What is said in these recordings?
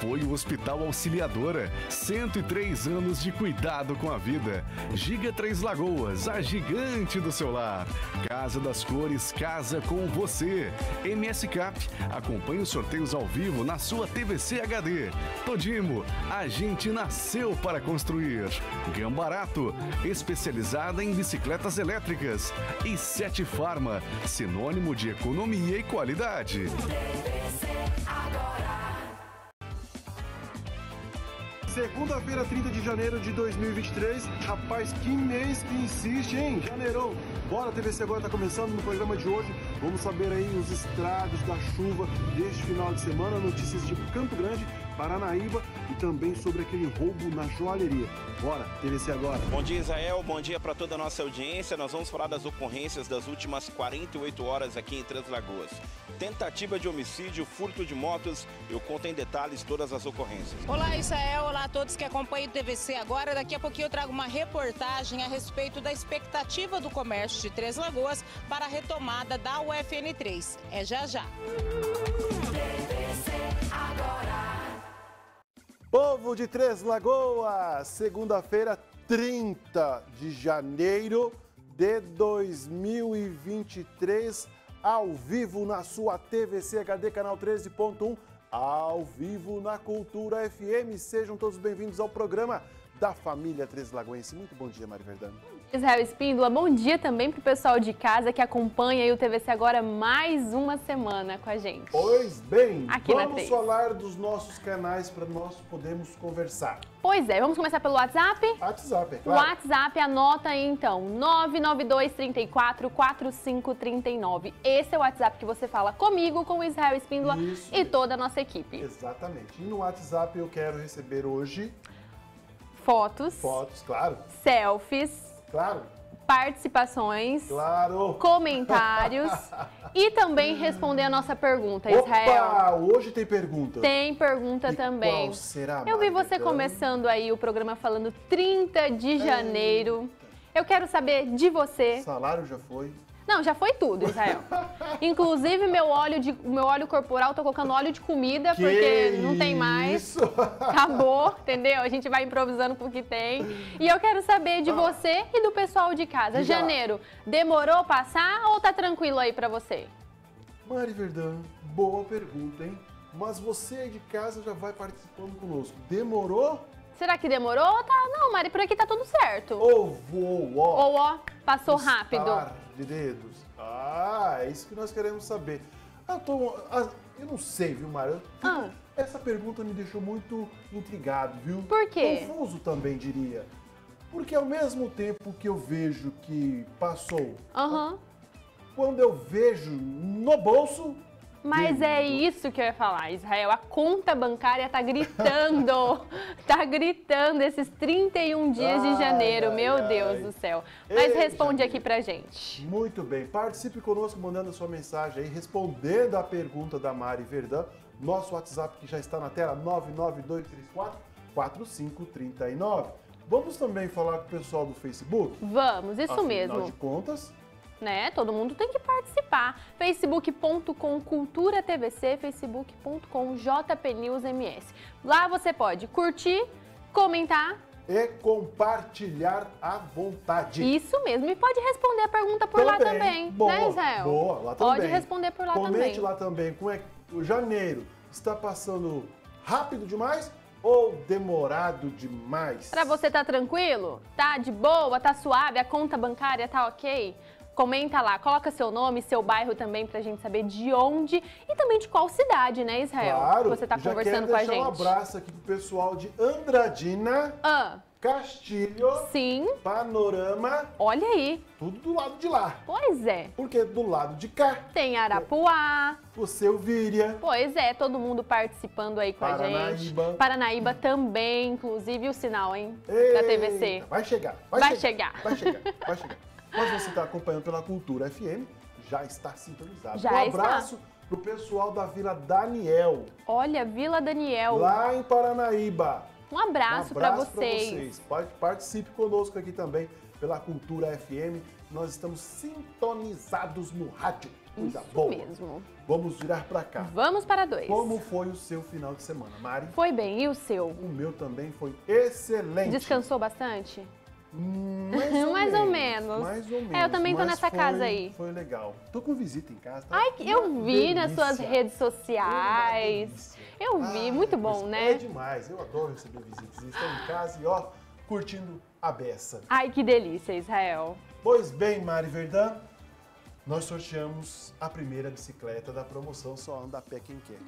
Apoio Hospital Auxiliadora, 103 anos de cuidado com a vida. Giga Três Lagoas, a gigante do seu lar. Casa das Cores, casa com você. MS Cap, acompanhe os sorteios ao vivo na sua TVC HD. Todimo, a gente nasceu para construir. Gambarato, especializada em bicicletas elétricas. E Sete Farma, sinônimo de economia e qualidade. Segunda-feira, 30 de janeiro de 2023. Rapaz, que mês que insiste, hein? Janeirão. Bora, TVC agora tá começando no programa de hoje. Vamos saber aí os estragos da chuva deste final de semana, notícias de Campo Grande, Paranaíba e também sobre aquele roubo na joalheria. Bora, TVC agora. Bom dia, Israel. Bom dia para toda a nossa audiência. Nós vamos falar das ocorrências das últimas 48 horas aqui em Três Lagoas. Tentativa de homicídio, furto de motos. Eu conto em detalhes todas as ocorrências. Olá, Israel. Olá a todos que acompanham o TVC agora. Daqui a pouquinho eu trago uma reportagem a respeito da expectativa do comércio de Três Lagoas para a retomada da UFN3. É já já. TVC agora. Povo de Três Lagoas, segunda-feira, 30 de janeiro de 2023, ao vivo na sua TVC HD, canal 13.1, ao vivo na Cultura FM. Sejam todos bem-vindos ao programa da família Três Lagoense. Muito bom dia, Mari Verdano. Israel Espíndola, bom dia também para o pessoal de casa que acompanha aí o TVC agora mais uma semana com a gente. Pois bem, aqui vamos falar dos nossos canais para nós podermos conversar. Pois é, vamos começar pelo WhatsApp? WhatsApp, é claro. O WhatsApp, anota aí então, 992-34-4539. Esse é o WhatsApp que você fala comigo, com o Israel Espíndola e toda a nossa equipe. Exatamente. E no WhatsApp eu quero receber hoje... Fotos, claro. Selfies, claro. Participações, claro. Comentários e também responder a nossa pergunta, Israel. Opa, hoje tem pergunta. Tem pergunta também. Qual será, Eu vi você começando aí o programa falando 30 de janeiro. Eu quero saber de você. Salário já foi? Não, já foi tudo, Israel. Inclusive, meu óleo corporal, tô colocando óleo de comida, porque não tem mais. Isso? Acabou, entendeu? A gente vai improvisando com o que tem. E eu quero saber de você e do pessoal de casa. Janeiro, demorou passar ou tá tranquilo aí pra você? Mari Verdão, boa pergunta, hein? Mas você aí de casa já vai participando conosco. Demorou? Será que demorou? Tá. Não, Mari, por aqui tá tudo certo. Ou ó, passou rápido. De dedos. É isso que nós queremos saber. Eu não sei, viu, Mari? Essa pergunta me deixou muito intrigado, viu? Por quê? Confuso também, diria. Porque ao mesmo tempo que eu vejo que passou, quando eu vejo no bolso... Mas é isso que eu ia falar, Israel. A conta bancária tá gritando. Tá gritando esses 31 dias de janeiro. Meu Deus do céu. Mas responde aqui pra gente. Muito bem. Participe conosco mandando a sua mensagem aí, respondendo a pergunta da Mari Verdão. Nosso WhatsApp que já está na tela, 99234-4539. Vamos também falar com o pessoal do Facebook? Vamos, isso mesmo. Afinal de contas... Né? Todo mundo tem que participar. facebook.com Cultura TVC, facebook.com JPNewsMS. Lá você pode curtir, comentar e compartilhar à vontade. Isso mesmo. E pode responder a pergunta por lá também, boa, né, Israel? Boa, lá também. Pode responder por lá também. Comente lá também. Como é que o janeiro está passando rápido demais ou demorado demais? Pra você tá tranquilo? Tá de boa? Tá suave? A conta bancária tá ok? Comenta lá, coloca seu nome, seu bairro também pra gente saber de onde e também de qual cidade, né, Israel? Claro, você tá conversando com a gente. Já quero deixar um abraço aqui pro pessoal de Andradina, Castilho, sim, Panorama. Olha aí. Tudo do lado de lá. Pois é. Porque do lado de cá tem Arapuá. O Selvíria. Pois é, todo mundo participando aí com a gente. Paranaíba também, inclusive o sinal, hein, da TVC. Vai chegar. Vai chegar. Mas você está acompanhando pela Cultura FM, já está sintonizado. Já um abraço pro pessoal da Vila Daniel. Olha, Vila Daniel. Lá em Paranaíba. Um abraço para vocês. Participe conosco aqui também pela Cultura FM. Nós estamos sintonizados no rádio. Coisa Isso boa. mesmo. Vamos virar pra cá. Vamos para 2. Como foi o seu final de semana, Mari? Foi bem, e o seu? O meu também foi excelente. Descansou bastante? Mais ou menos. Mais ou menos. É, eu também tô mas nessa casa aí. Foi legal. Tô com visita em casa. Tá? Ai, eu Uma vi nas delícia. suas redes Uma sociais. delícia. Eu vi, Ai, muito bom, pois né? É demais. Eu adoro receber visitas. Estão em casa e, ó, curtindo a beça. Ai, que delícia, Israel. Pois bem, Mari Verdun, nós sorteamos a primeira bicicleta da promoção Só Anda a Pé Quem Quer.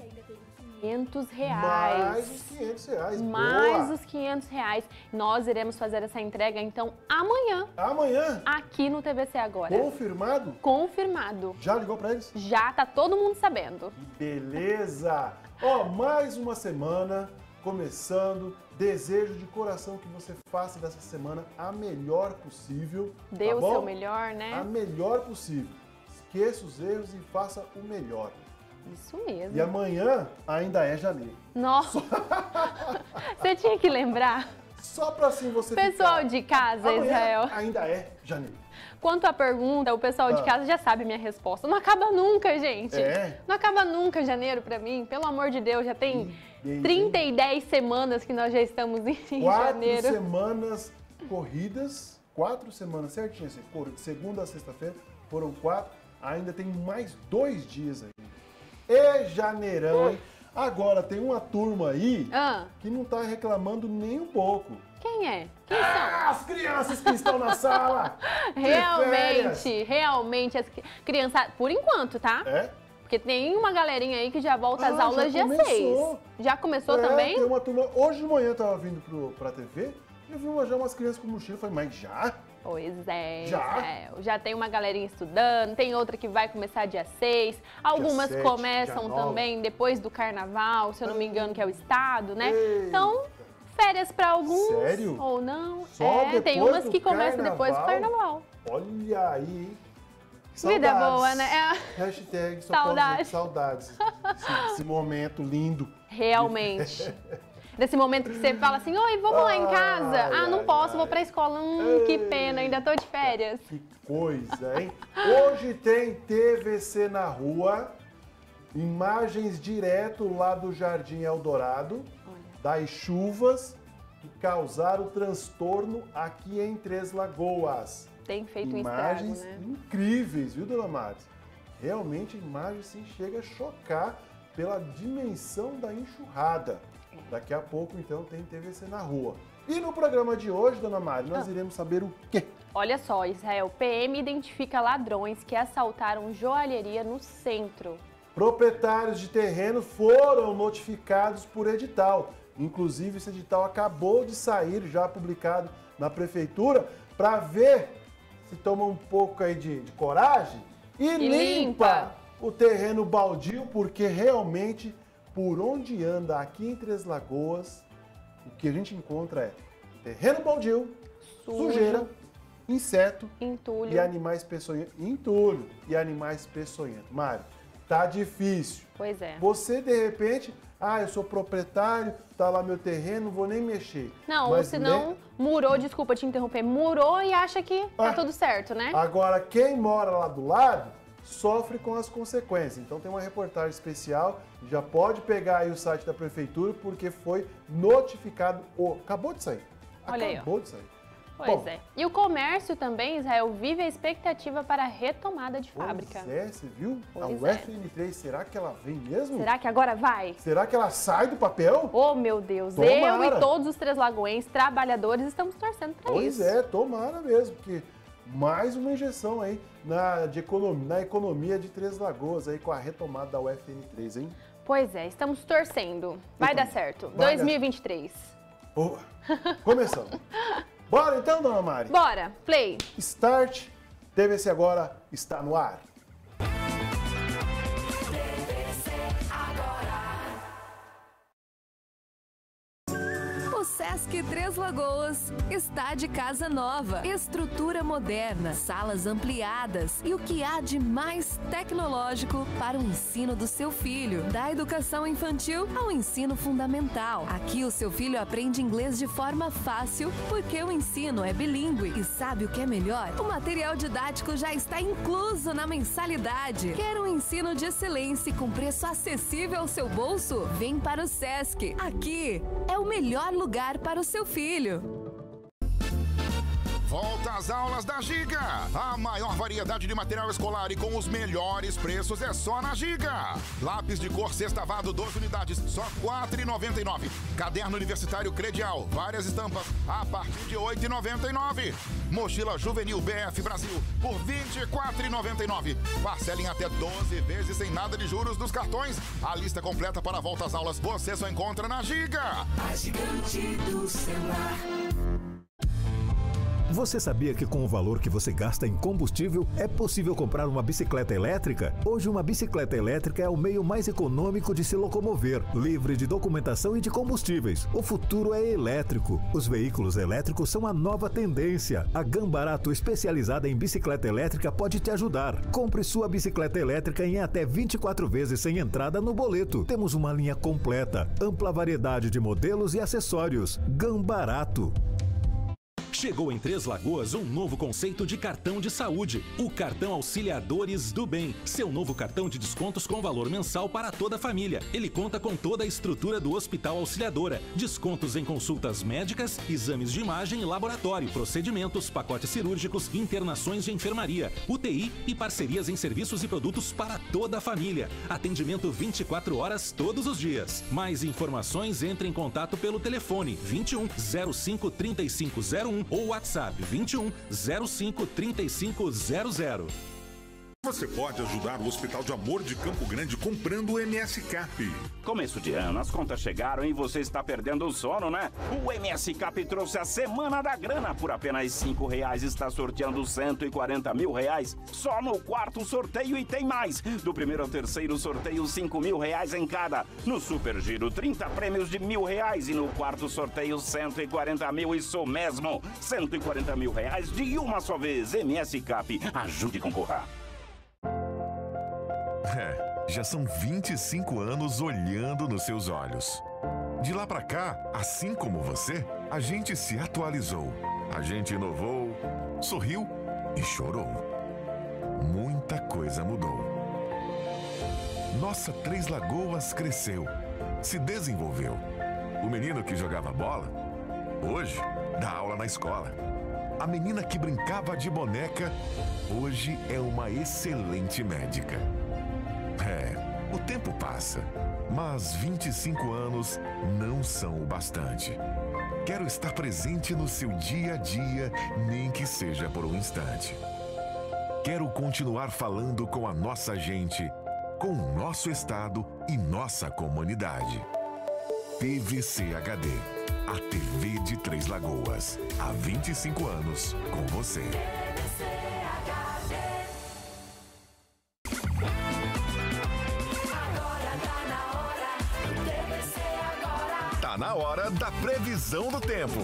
R$500. Mais os R$500. Mais Boa. os R$500. Nós iremos fazer essa entrega, então, amanhã, Amanhã, aqui no TVC Agora. confirmado? Confirmado. Já ligou pra eles? Já tá todo mundo sabendo. Beleza! Ó, mais uma semana começando. Desejo de coração que você faça dessa semana a melhor possível. Dê tá o bom? seu melhor, A né? melhor possível. Esqueça os erros e faça o melhor. Isso mesmo. E amanhã ainda é janeiro. Nossa! Você tinha que lembrar. Só pra assim você Pessoal ficar. de casa, Amanhã Israel. ainda é janeiro. Quanto à pergunta, o pessoal de casa já sabe a minha resposta. Não acaba nunca, gente. É? Não acaba nunca janeiro pra mim. Pelo amor de Deus, já tem Bem, 30 e 10 semanas que nós já estamos em 4 janeiro. semanas corridas, 4 semanas certinhas, assim, segunda a sexta-feira, foram 4, ainda tem mais 2 dias aí. É janeirão, hein? Agora, tem uma turma aí Ah, que não tá reclamando nem um pouco. quem é? Quem são? As crianças que estão na sala! de férias. Realmente, as crianças, por enquanto, tá? É? Porque tem uma galerinha aí que já volta às Ah, aulas já dia começou. 6. Já começou É, também? Tem uma turma. Hoje de manhã eu tava vindo pra TV e eu vi já umas crianças com mochila. Eu falei, mas já? Pois é, Já? Israel. Já tem uma galerinha estudando, tem outra que vai começar dia 6. Algumas 7, começam dia 9. também depois do carnaval, se eu não me engano, que é o estado, né? Eita. Então, férias pra alguns. Sério? Ou não. Só tem depois umas do que começam depois do carnaval? carnaval. Olha aí, hein? Vida Saudades. boa, né? Hashtag só Saudades. pode dizer saudades. Esse momento lindo. Realmente. Desse momento que você fala assim, oi, vamos lá em casa. Ai, Ah, não ai, posso, ai. vou pra escola. Que pena, ainda tô de férias. Que coisa, hein? Hoje tem TVC na rua, imagens direto lá do Jardim Eldorado, das chuvas que causaram transtorno aqui em Três Lagoas. Tem feito um estrago, Imagens né? incríveis, viu, dona Maris? Realmente, a imagem sim chega a chocar pela dimensão da enxurrada. Daqui a pouco, então, tem TVC na rua. E no programa de hoje, dona Mari, nós iremos saber o quê? Olha só, Israel, PM identifica ladrões que assaltaram joalheria no centro. Proprietários de terreno foram notificados por edital. Inclusive, esse edital acabou de sair, já publicado na prefeitura, para ver se toma um pouco aí de coragem e limpa o terreno baldio, porque realmente, por onde anda aqui em Três Lagoas, o que a gente encontra é terreno baldio, sujeira, inseto Entulho. e animais peçonhentos. Entulho e animais peçonhentos. Mário, tá difícil. Pois é. Você, de repente, eu sou proprietário, tá lá meu terreno, não vou nem mexer. Não, Mas ou senão murou, desculpa te interromper, murou e acha que tá tudo certo, né? Agora, quem mora lá do lado sofre com as consequências. Então tem uma reportagem especial, já pode pegar aí o site da prefeitura, porque foi notificado, acabou de sair. Olha aí, ó. Acabou de sair. Pois Bom, é. E o comércio também, Israel, vive a expectativa para a retomada de fábrica. Pois é, você viu? A Pois é. UFN3, será que ela vem mesmo? Será que agora vai? Será que ela sai do papel? Oh, meu Deus, Tomara. eu e todos os Três Lagoenses, trabalhadores, estamos torcendo para Pois isso. é, tomara mesmo, porque mais uma injeção aí na economia de Três Lagoas, aí com a retomada da UFN3, hein? Pois é, estamos torcendo. Vai dar certo. Vai dar 2023. Boa! Começando. Bora então, dona Mari? Bora, play. Start, TVC Agora está no ar. O Sesc Sesc Três Lagoas está de casa nova, estrutura moderna, salas ampliadas e o que há de mais tecnológico para o ensino do seu filho, da educação infantil ao ensino fundamental. Aqui o seu filho aprende inglês de forma fácil porque o ensino é bilíngue. E sabe o que é melhor? O material didático já está incluso na mensalidade. Quer um ensino de excelência com preço acessível ao seu bolso? Vem para o Sesc. Aqui é o melhor lugar para o seu filho. Volta às aulas da Giga. A maior variedade de material escolar e com os melhores preços é só na Giga. Lápis de cor sextavado, 12 unidades, só R$ 4,99. Caderno universitário credial, várias estampas, a partir de R$ 8,99. Mochila juvenil BF Brasil, por R$ 24,99. Parcela em até 12 vezes sem nada de juros dos cartões. A lista completa para a volta às aulas você só encontra na Giga. A gigante do celular. Você sabia que com o valor que você gasta em combustível é possível comprar uma bicicleta elétrica? Hoje uma bicicleta elétrica é o meio mais econômico de se locomover, livre de documentação e de combustíveis. O futuro é elétrico. Os veículos elétricos são a nova tendência. A Gambarato, especializada em bicicleta elétrica, pode te ajudar. Compre sua bicicleta elétrica em até 24 vezes sem entrada no boleto. Temos uma linha completa, ampla variedade de modelos e acessórios. Gambarato. Chegou em Três Lagoas um novo conceito de cartão de saúde, o cartão Auxiliadores do Bem. Seu novo cartão de descontos com valor mensal para toda a família. Ele conta com toda a estrutura do Hospital Auxiliadora. Descontos em consultas médicas, exames de imagem e laboratório, procedimentos, pacotes cirúrgicos, internações de enfermaria, UTI e parcerias em serviços e produtos para toda a família. Atendimento 24 horas todos os dias. Mais informações, entre em contato pelo telefone 21 05 3501 ou WhatsApp 21 05 3500. Você pode ajudar o Hospital de Amor de Campo Grande comprando o MS Cap. Começo de ano, as contas chegaram e você está perdendo o sono, né? O MS Cap trouxe a Semana da Grana. Por apenas R$ 5,00 está sorteando R$140 mil só no quarto sorteio e tem mais. Do primeiro ao terceiro sorteio, R$5.000 em cada. No Super Giro, 30 prêmios de R$1.000 e no quarto sorteio, 140 mil. Isso mesmo, R$140 mil de uma só vez. MS Cap, ajude a concorrer. Já são 25 anos olhando nos seus olhos. De lá pra cá, assim como você, a gente se atualizou. A gente inovou, sorriu e chorou. Muita coisa mudou. Nossa Três Lagoas cresceu, se desenvolveu. O menino que jogava bola, hoje dá aula na escola. A menina que brincava de boneca, hoje é uma excelente médica. O tempo passa, mas 25 anos não são o bastante. Quero estar presente no seu dia a dia, nem que seja por um instante. Quero continuar falando com a nossa gente, com o nosso estado e nossa comunidade. TVCHD, a TV de Três Lagoas. Há 25 anos com você. Tá na hora da previsão do tempo.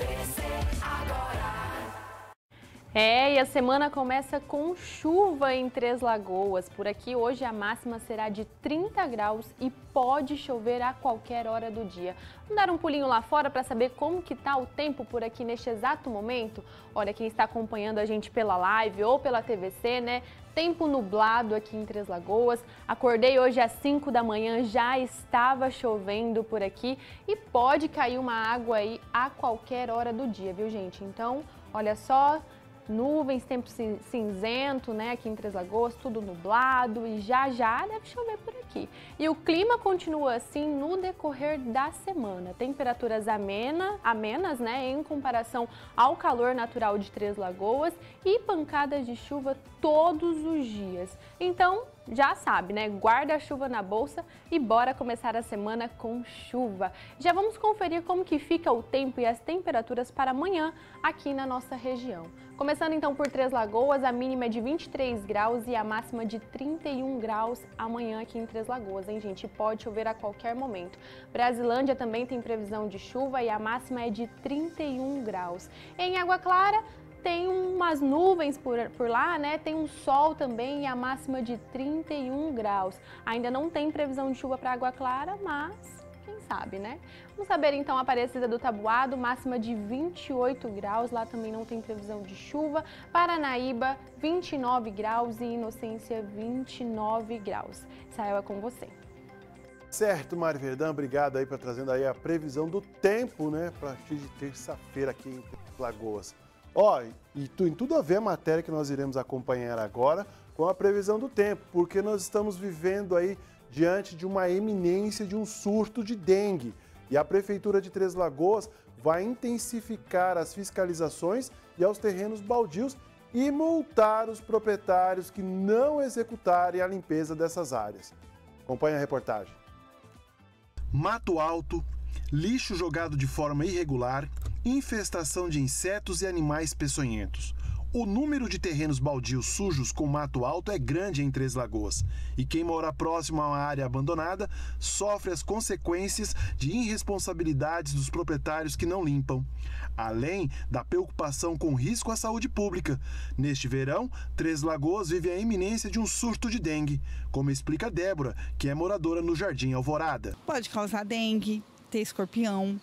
E a semana começa com chuva em Três Lagoas. Por aqui hoje a máxima será de 30 graus e pode chover a qualquer hora do dia. Vamos dar um pulinho lá fora para saber como que tá o tempo por aqui neste exato momento? Olha, quem está acompanhando a gente pela live ou pela TVC, né? Tempo nublado aqui em Três Lagoas. Acordei hoje às 5 da manhã, já estava chovendo por aqui e pode cair uma água aí a qualquer hora do dia, viu, gente? Então, olha só, nuvens, tempo cinzento, né, aqui em Três Lagoas, tudo nublado e já deve chover por aqui. E o clima continua assim no decorrer da semana. Temperaturas amenas, né, em comparação ao calor natural de Três Lagoas e pancadas de chuva todos os dias. Então, já sabe, né? Guarda-chuva na bolsa e bora começar a semana com chuva. Já vamos conferir como que fica o tempo e as temperaturas para amanhã aqui na nossa região. Começando então por Três Lagoas, a mínima é de 23 graus e a máxima de 31 graus amanhã aqui em Três Lagoas, hein, gente? Pode chover a qualquer momento. Brasilândia também tem previsão de chuva e a máxima é de 31 graus. Em Água Clara, tem umas nuvens por lá, né? Tem um sol também e a máxima de 31 graus. Ainda não tem previsão de chuva para Água Clara, mas quem sabe, né? Vamos saber então Aparecida do Taboado, máxima de 28 graus. Lá também não tem previsão de chuva. Paranaíba, 29 graus e Inocência, 29 graus. Israel, é com você. Certo, Mari Verdão, obrigado aí por trazendo aí a previsão do tempo, né? Para a partir de terça-feira aqui em Lagoas. Ó, e tem tudo a ver a matéria que nós iremos acompanhar agora com a previsão do tempo, porque nós estamos vivendo aí diante de uma iminência de um surto de dengue. E a Prefeitura de Três Lagoas vai intensificar as fiscalizações e aos terrenos baldios e multar os proprietários que não executarem a limpeza dessas áreas. Acompanhe a reportagem. Mato alto, lixo jogado de forma irregular, infestação de insetos e animais peçonhentos. O número de terrenos baldios sujos com mato alto é grande em Três Lagoas. E quem mora próximo a uma área abandonada sofre as consequências de irresponsabilidades dos proprietários que não limpam. Além da preocupação com risco à saúde pública. Neste verão, Três Lagoas vive a iminência de um surto de dengue, como explica Débora, que é moradora no Jardim Alvorada. Pode causar dengue, ter escorpião,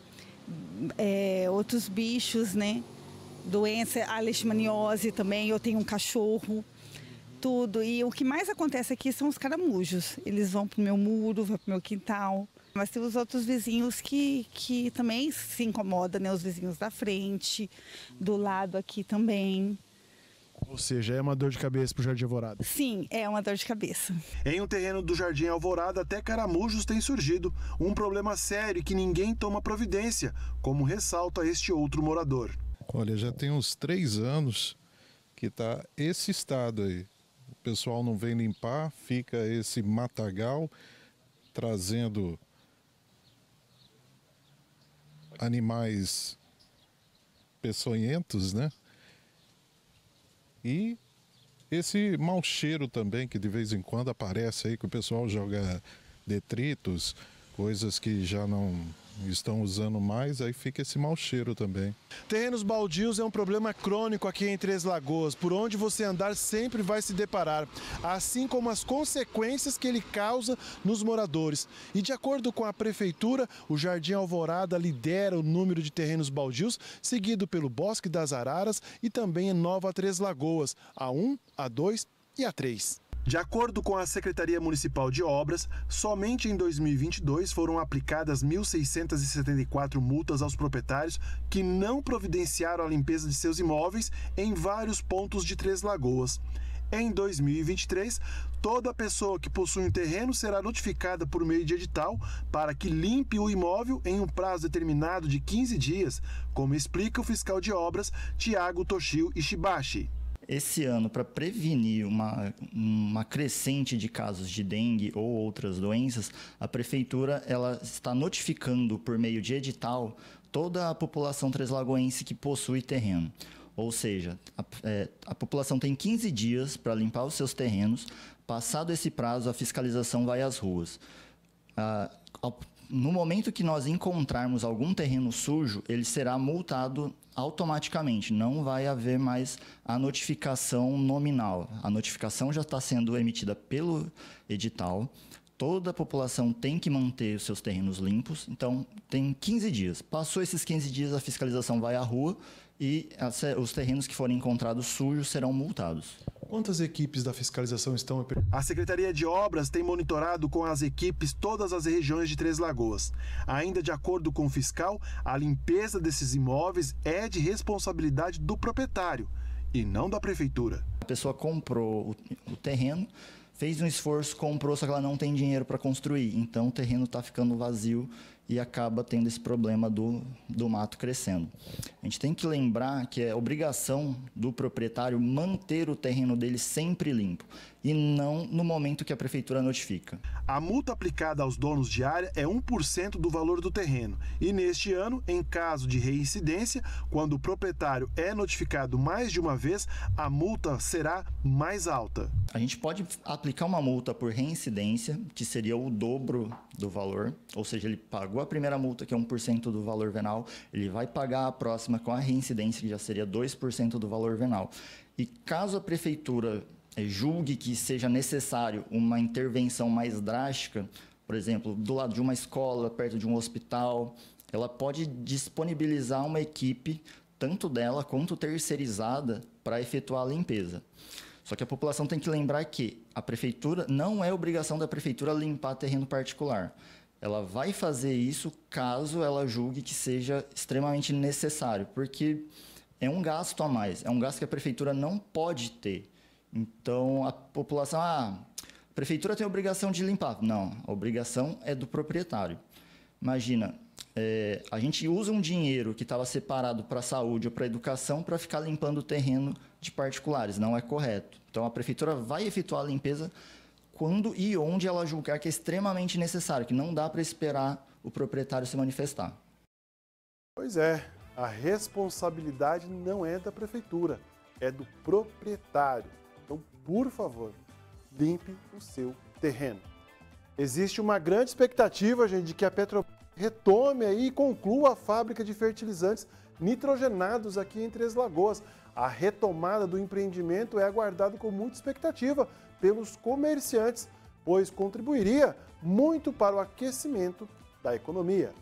outros bichos, né? Doença, a leishmaniose também, eu tenho um cachorro, tudo. E o que mais acontece aqui são os caramujos. Eles vão pro meu muro, vão pro meu quintal. Mas tem os outros vizinhos que também se incomodam, né? Os vizinhos da frente, do lado aqui também. Ou seja, é uma dor de cabeça pro Jardim Alvorada. Sim, é uma dor de cabeça. Em um terreno do Jardim Alvorada, até caramujos têm surgido. Um problema sério que ninguém toma providência, como ressalta este outro morador. Olha, já tem uns 3 anos que tá esse estado aí. O pessoal não vem limpar, fica esse matagal trazendo animais peçonhentos, né? E esse mau cheiro também que de vez em quando aparece aí, que o pessoal joga detritos, coisas que já não estão usando mais, aí fica esse mau cheiro também. Terrenos baldios é um problema crônico aqui em Três Lagoas. Por onde você andar sempre vai se deparar, assim como as consequências que ele causa nos moradores. E de acordo com a Prefeitura, o Jardim Alvorada lidera o número de terrenos baldios, seguido pelo Bosque das Araras e também em Nova Três Lagoas, A1, A2 e A3. De acordo com a Secretaria Municipal de Obras, somente em 2022 foram aplicadas 1.674 multas aos proprietários que não providenciaram a limpeza de seus imóveis em vários pontos de Três Lagoas. Em 2023, toda pessoa que possui um terreno será notificada por meio de edital para que limpe o imóvel em um prazo determinado de 15 dias, como explica o fiscal de obras Tiago Toshio Ishibashi. Esse ano, para prevenir uma crescente de casos de dengue ou outras doenças, a Prefeitura ela está notificando por meio de edital toda a população treslagoense que possui terreno. Ou seja, a população tem 15 dias para limpar os seus terrenos. Passado esse prazo, a fiscalização vai às ruas. No momento que nós encontrarmos algum terreno sujo, ele será multado automaticamente. Não vai haver mais a notificação nominal. A notificação já está sendo emitida pelo edital. Toda a população tem que manter os seus terrenos limpos. Então, tem 15 dias. Passou esses 15 dias, a fiscalização vai à rua e os terrenos que forem encontrados sujos serão multados. Quantas equipes da fiscalização estão? A Secretaria de Obras tem monitorado com as equipes todas as regiões de Três Lagoas. Ainda de acordo com o fiscal, a limpeza desses imóveis é de responsabilidade do proprietário e não da Prefeitura. A pessoa comprou o terreno, fez um esforço, comprou, só que ela não tem dinheiro para construir. Então o terreno está ficando vazio e acaba tendo esse problema do mato crescendo. A gente tem que lembrar que é obrigação do proprietário manter o terreno dele sempre limpo e não no momento que a prefeitura notifica. A multa aplicada aos donos de área é 1% do valor do terreno. E neste ano, em caso de reincidência, quando o proprietário é notificado mais de uma vez, a multa será mais alta. A gente pode aplicar uma multa por reincidência, que seria o dobro do valor, ou seja, ele pagou a primeira multa, que é 1% do valor venal, ele vai pagar a próxima com a reincidência, que já seria 2% do valor venal. E caso a prefeitura julgue que seja necessário uma intervenção mais drástica, por exemplo, do lado de uma escola, perto de um hospital, ela pode disponibilizar uma equipe, tanto dela quanto terceirizada, para efetuar a limpeza. Só que a população tem que lembrar que a prefeitura não é obrigação da prefeitura limpar terreno particular. Ela vai fazer isso caso ela julgue que seja extremamente necessário, porque é um gasto a mais, é um gasto que a prefeitura não pode ter. Então, a população, a prefeitura tem a obrigação de limpar. Não, a obrigação é do proprietário. Imagina, a gente usa um dinheiro que estava separado para a saúde ou para a educação para ficar limpando o terreno de particulares. Não é correto. Então, a prefeitura vai efetuar a limpeza quando e onde ela julgar que é extremamente necessário, que não dá para esperar o proprietário se manifestar. Pois é, a responsabilidade não é da prefeitura, é do proprietário. Então, por favor, limpe o seu terreno. Existe uma grande expectativa, gente, de que a Petrobras retome aí e conclua a fábrica de fertilizantes nitrogenados aqui em Três Lagoas. A retomada do empreendimento é aguardada com muita expectativa pelos comerciantes, pois contribuiria muito para o aquecimento da economia.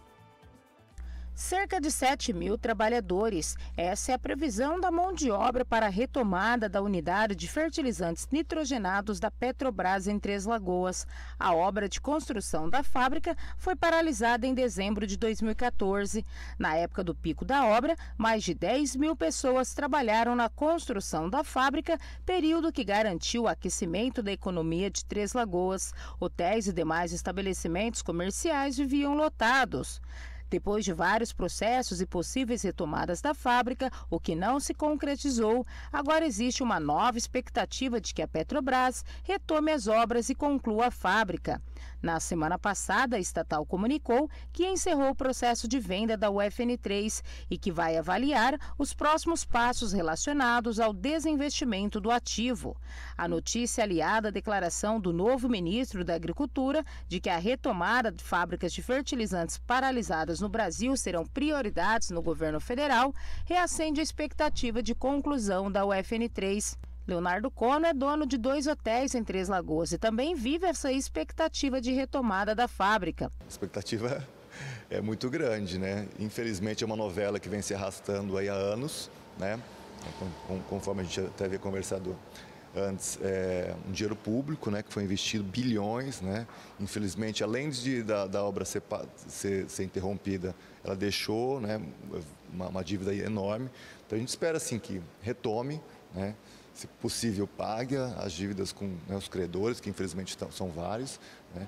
Cerca de 7 mil trabalhadores. Essa é a previsão da mão de obra para a retomada da unidade de fertilizantes nitrogenados da Petrobras em Três Lagoas. A obra de construção da fábrica foi paralisada em dezembro de 2014. Na época do pico da obra, mais de 10 mil pessoas trabalharam na construção da fábrica, período que garantiu o aquecimento da economia de Três Lagoas. Hotéis e demais estabelecimentos comerciais viviam lotados. Depois de vários processos e possíveis retomadas da fábrica, o que não se concretizou, agora existe uma nova expectativa de que a Petrobras retome as obras e conclua a fábrica. Na semana passada, a estatal comunicou que encerrou o processo de venda da UFN3 e que vai avaliar os próximos passos relacionados ao desinvestimento do ativo. A notícia aliada à declaração do novo ministro da Agricultura de que a retomada de fábricas de fertilizantes paralisadas no Brasil serão prioridades no governo federal, reacende a expectativa de conclusão da UFN3. Leonardo Cono é dono de 2 hotéis em Três Lagoas e também vive essa expectativa de retomada da fábrica. A expectativa é muito grande, né? Infelizmente é uma novela que vem se arrastando aí há anos, né? Conforme a gente até havia conversado antes, um dinheiro público, né, que foi investido bilhões, né? Infelizmente, além da obra ser interrompida, ela deixou, né, uma dívida enorme. Então a gente espera assim que retome, né? Se possível, pague as dívidas com, né, os credores, que infelizmente são vários, né,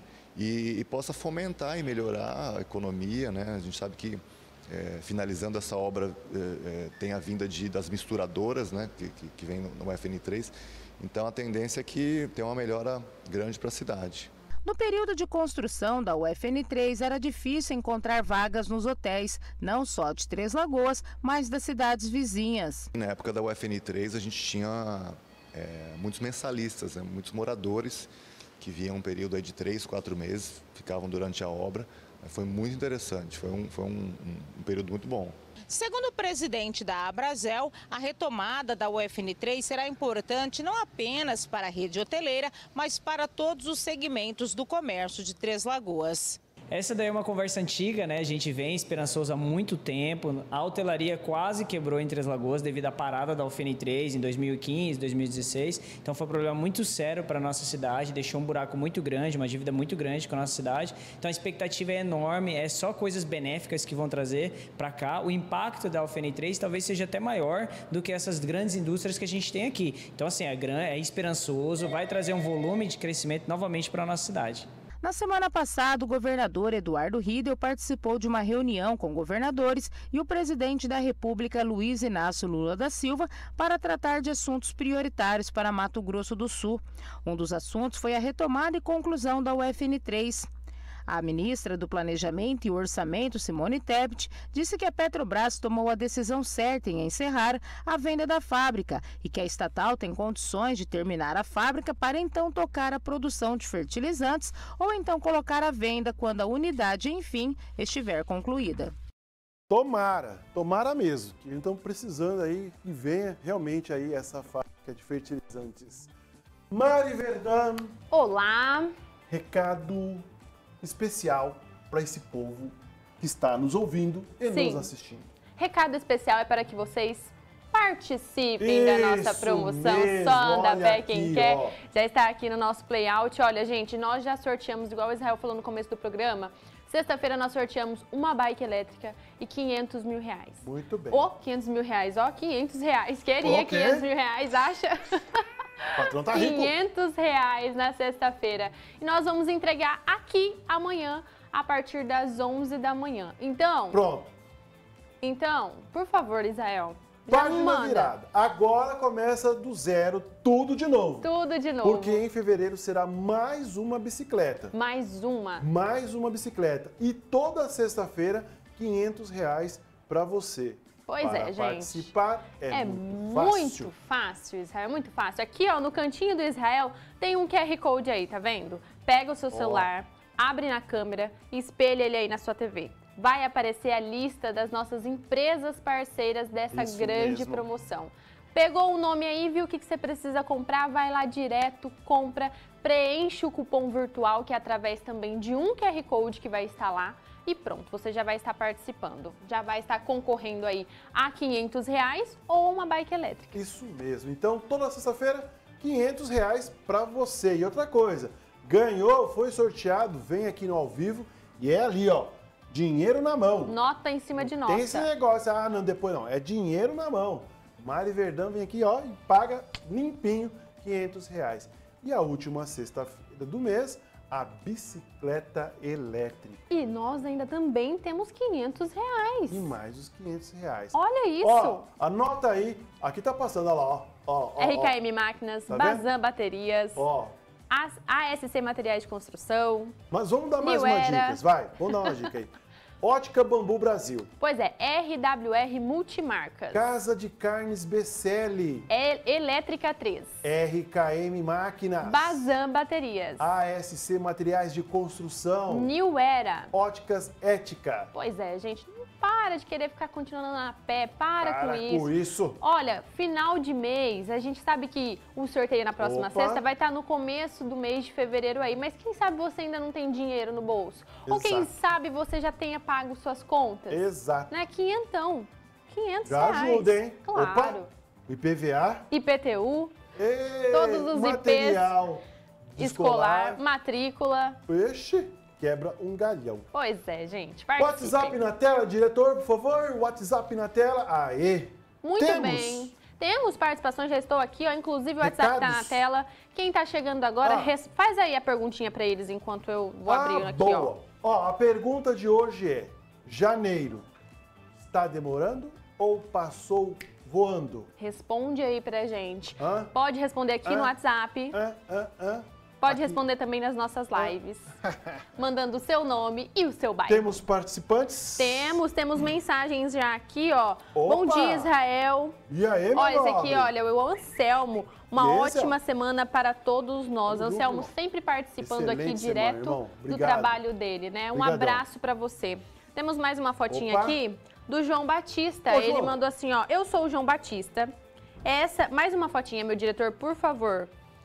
e possa fomentar e melhorar a economia, né? A gente sabe que, finalizando essa obra, tem a vinda das misturadoras, né, que vem no UFN3, então a tendência é que tenha uma melhora grande para a cidade. No período de construção da UFN3, era difícil encontrar vagas nos hotéis, não só de Três Lagoas, mas das cidades vizinhas. Na época da UFN3, a gente tinha muitos mensalistas, né, muitos moradores que vinham um período aí de 3, 4 meses, ficavam durante a obra. Foi muito interessante, foi um período muito bom. Segundo o presidente da Abrazel, a retomada da UFN3 será importante não apenas para a rede hoteleira, mas para todos os segmentos do comércio de Três Lagoas. Essa daí é uma conversa antiga, né? A gente vem esperançoso há muito tempo. A hotelaria quase quebrou em Três Lagoas devido à parada da UFN3 em 2015, 2016. Então foi um problema muito sério para a nossa cidade, deixou um buraco muito grande, uma dívida muito grande com a nossa cidade. Então a expectativa é enorme, é só coisas benéficas que vão trazer para cá. O impacto da UFN3 talvez seja até maior do que essas grandes indústrias que a gente tem aqui. Então assim, é esperançoso, vai trazer um volume de crescimento novamente para a nossa cidade. Na semana passada, o governador Eduardo Riedel participou de uma reunião com governadores e o presidente da República, Luiz Inácio Lula da Silva, para tratar de assuntos prioritários para Mato Grosso do Sul. Um dos assuntos foi a retomada e conclusão da UFN3. A ministra do Planejamento e Orçamento, Simone Tebet, disse que a Petrobras tomou a decisão certa em encerrar a venda da fábrica e que a estatal tem condições de terminar a fábrica para então tocar a produção de fertilizantes ou então colocar à venda quando a unidade, enfim, estiver concluída. Tomara mesmo, que estão precisando aí que venha realmente aí essa fábrica de fertilizantes. Mari Verdão. Olá. Recado especial para esse povo que está nos ouvindo e nos assistindo. Recado especial é para que vocês participem da nossa promoção Só anda pé quem quer. Ó. Já está aqui no nosso playout. Olha, gente, nós já sorteamos, igual o Israel falou no começo do programa, sexta-feira nós sorteamos uma bike elétrica e 500 mil reais. Muito bem. 500 mil reais, 500 reais. Queria 500 mil reais, acha? O patrão tá rico. 500 reais na sexta-feira. E nós vamos entregar aqui amanhã, a partir das 11 da manhã. Então... Pronto. Então, por favor, Israel, página virada. Agora começa do zero, tudo de novo. Tudo de novo. Porque em fevereiro será mais uma bicicleta. Mais uma. Mais uma bicicleta. E toda sexta-feira, 500 reais para você. Pois para é, gente. Participar é muito fácil, Israel, é muito fácil. Aqui, ó, no cantinho do Israel, tem um QR Code aí, tá vendo? Pega o seu celular, abre na câmera e espelha ele aí na sua TV. Vai aparecer a lista das nossas empresas parceiras dessa grande promoção. Pegou o nome aí, viu o que você precisa comprar, vai lá direto, compra, preenche o cupom virtual, que é através também de um QR Code que vai estar lá. E pronto, você já vai estar participando, já vai estar concorrendo aí a 500 reais ou uma bike elétrica. Isso mesmo. Então, toda sexta-feira, 500 reais para você. E outra coisa, ganhou, foi sorteado, vem aqui no ao vivo e é ali, ó, dinheiro na mão. Nota em cima de nota. Tem esse negócio, não, depois não, é dinheiro na mão. Mari Verdão vem aqui, ó, e paga limpinho 500 reais. E a última sexta-feira do mês, a bicicleta elétrica. E nós ainda também temos 500 reais. E mais os 500 reais. Olha isso. Ó, anota aí. Aqui tá passando, olha lá, ó. RKM Máquinas, tá Bazan Baterias. Ó. ASC Materiais de Construção. Mas vamos dar mais umas dicas, vai. Vamos dar uma dica aí. Ótica Bambu Brasil. Pois é, RWR Multimarcas. Casa de Carnes BCL. Elétrica 3. RKM Máquinas. Bazan Baterias. ASC Materiais de Construção. New Era. Óticas Ética. Pois é, gente, não para de querer ficar continuando a pé, para com isso. Olha, final de mês, a gente sabe que o sorteio na próxima sexta vai estar no começo do mês de fevereiro aí, mas quem sabe você ainda não tem dinheiro no bolso? Exato. Ou quem sabe você já tenha pago suas contas? Exato. Né? 500 já reais. ajuda, hein? Claro. Opa. IPVA. IPTU. Ei, todos os material IPs. Escolar. Matrícula. Oxe. Quebra um galhão. Pois é, gente. WhatsApp na tela, diretor, por favor. WhatsApp na tela. Aê. Muito bem. Temos participações, já estou aqui, ó. Inclusive o WhatsApp está na tela. Quem está chegando agora, faz aí a perguntinha para eles enquanto eu vou abrindo aqui, boa. Ó, a pergunta de hoje é: janeiro está demorando ou passou voando? Responde aí pra gente. Pode responder aqui no WhatsApp. Pode responder também nas nossas lives, mandando o seu nome e o seu bairro. Temos participantes? Temos mensagens já aqui, ó. Opa. Bom dia, Israel. E aí, meu Olha, esse aqui, olha, o Anselmo. Uma ótima semana para todos nós. Anselmo sempre participando aqui direto do trabalho dele, né? Um abraço para você. Temos mais uma fotinha aqui do João Batista. Ele João. Mandou assim, ó. Eu sou o João Batista. Mais uma fotinha, meu diretor, por favor.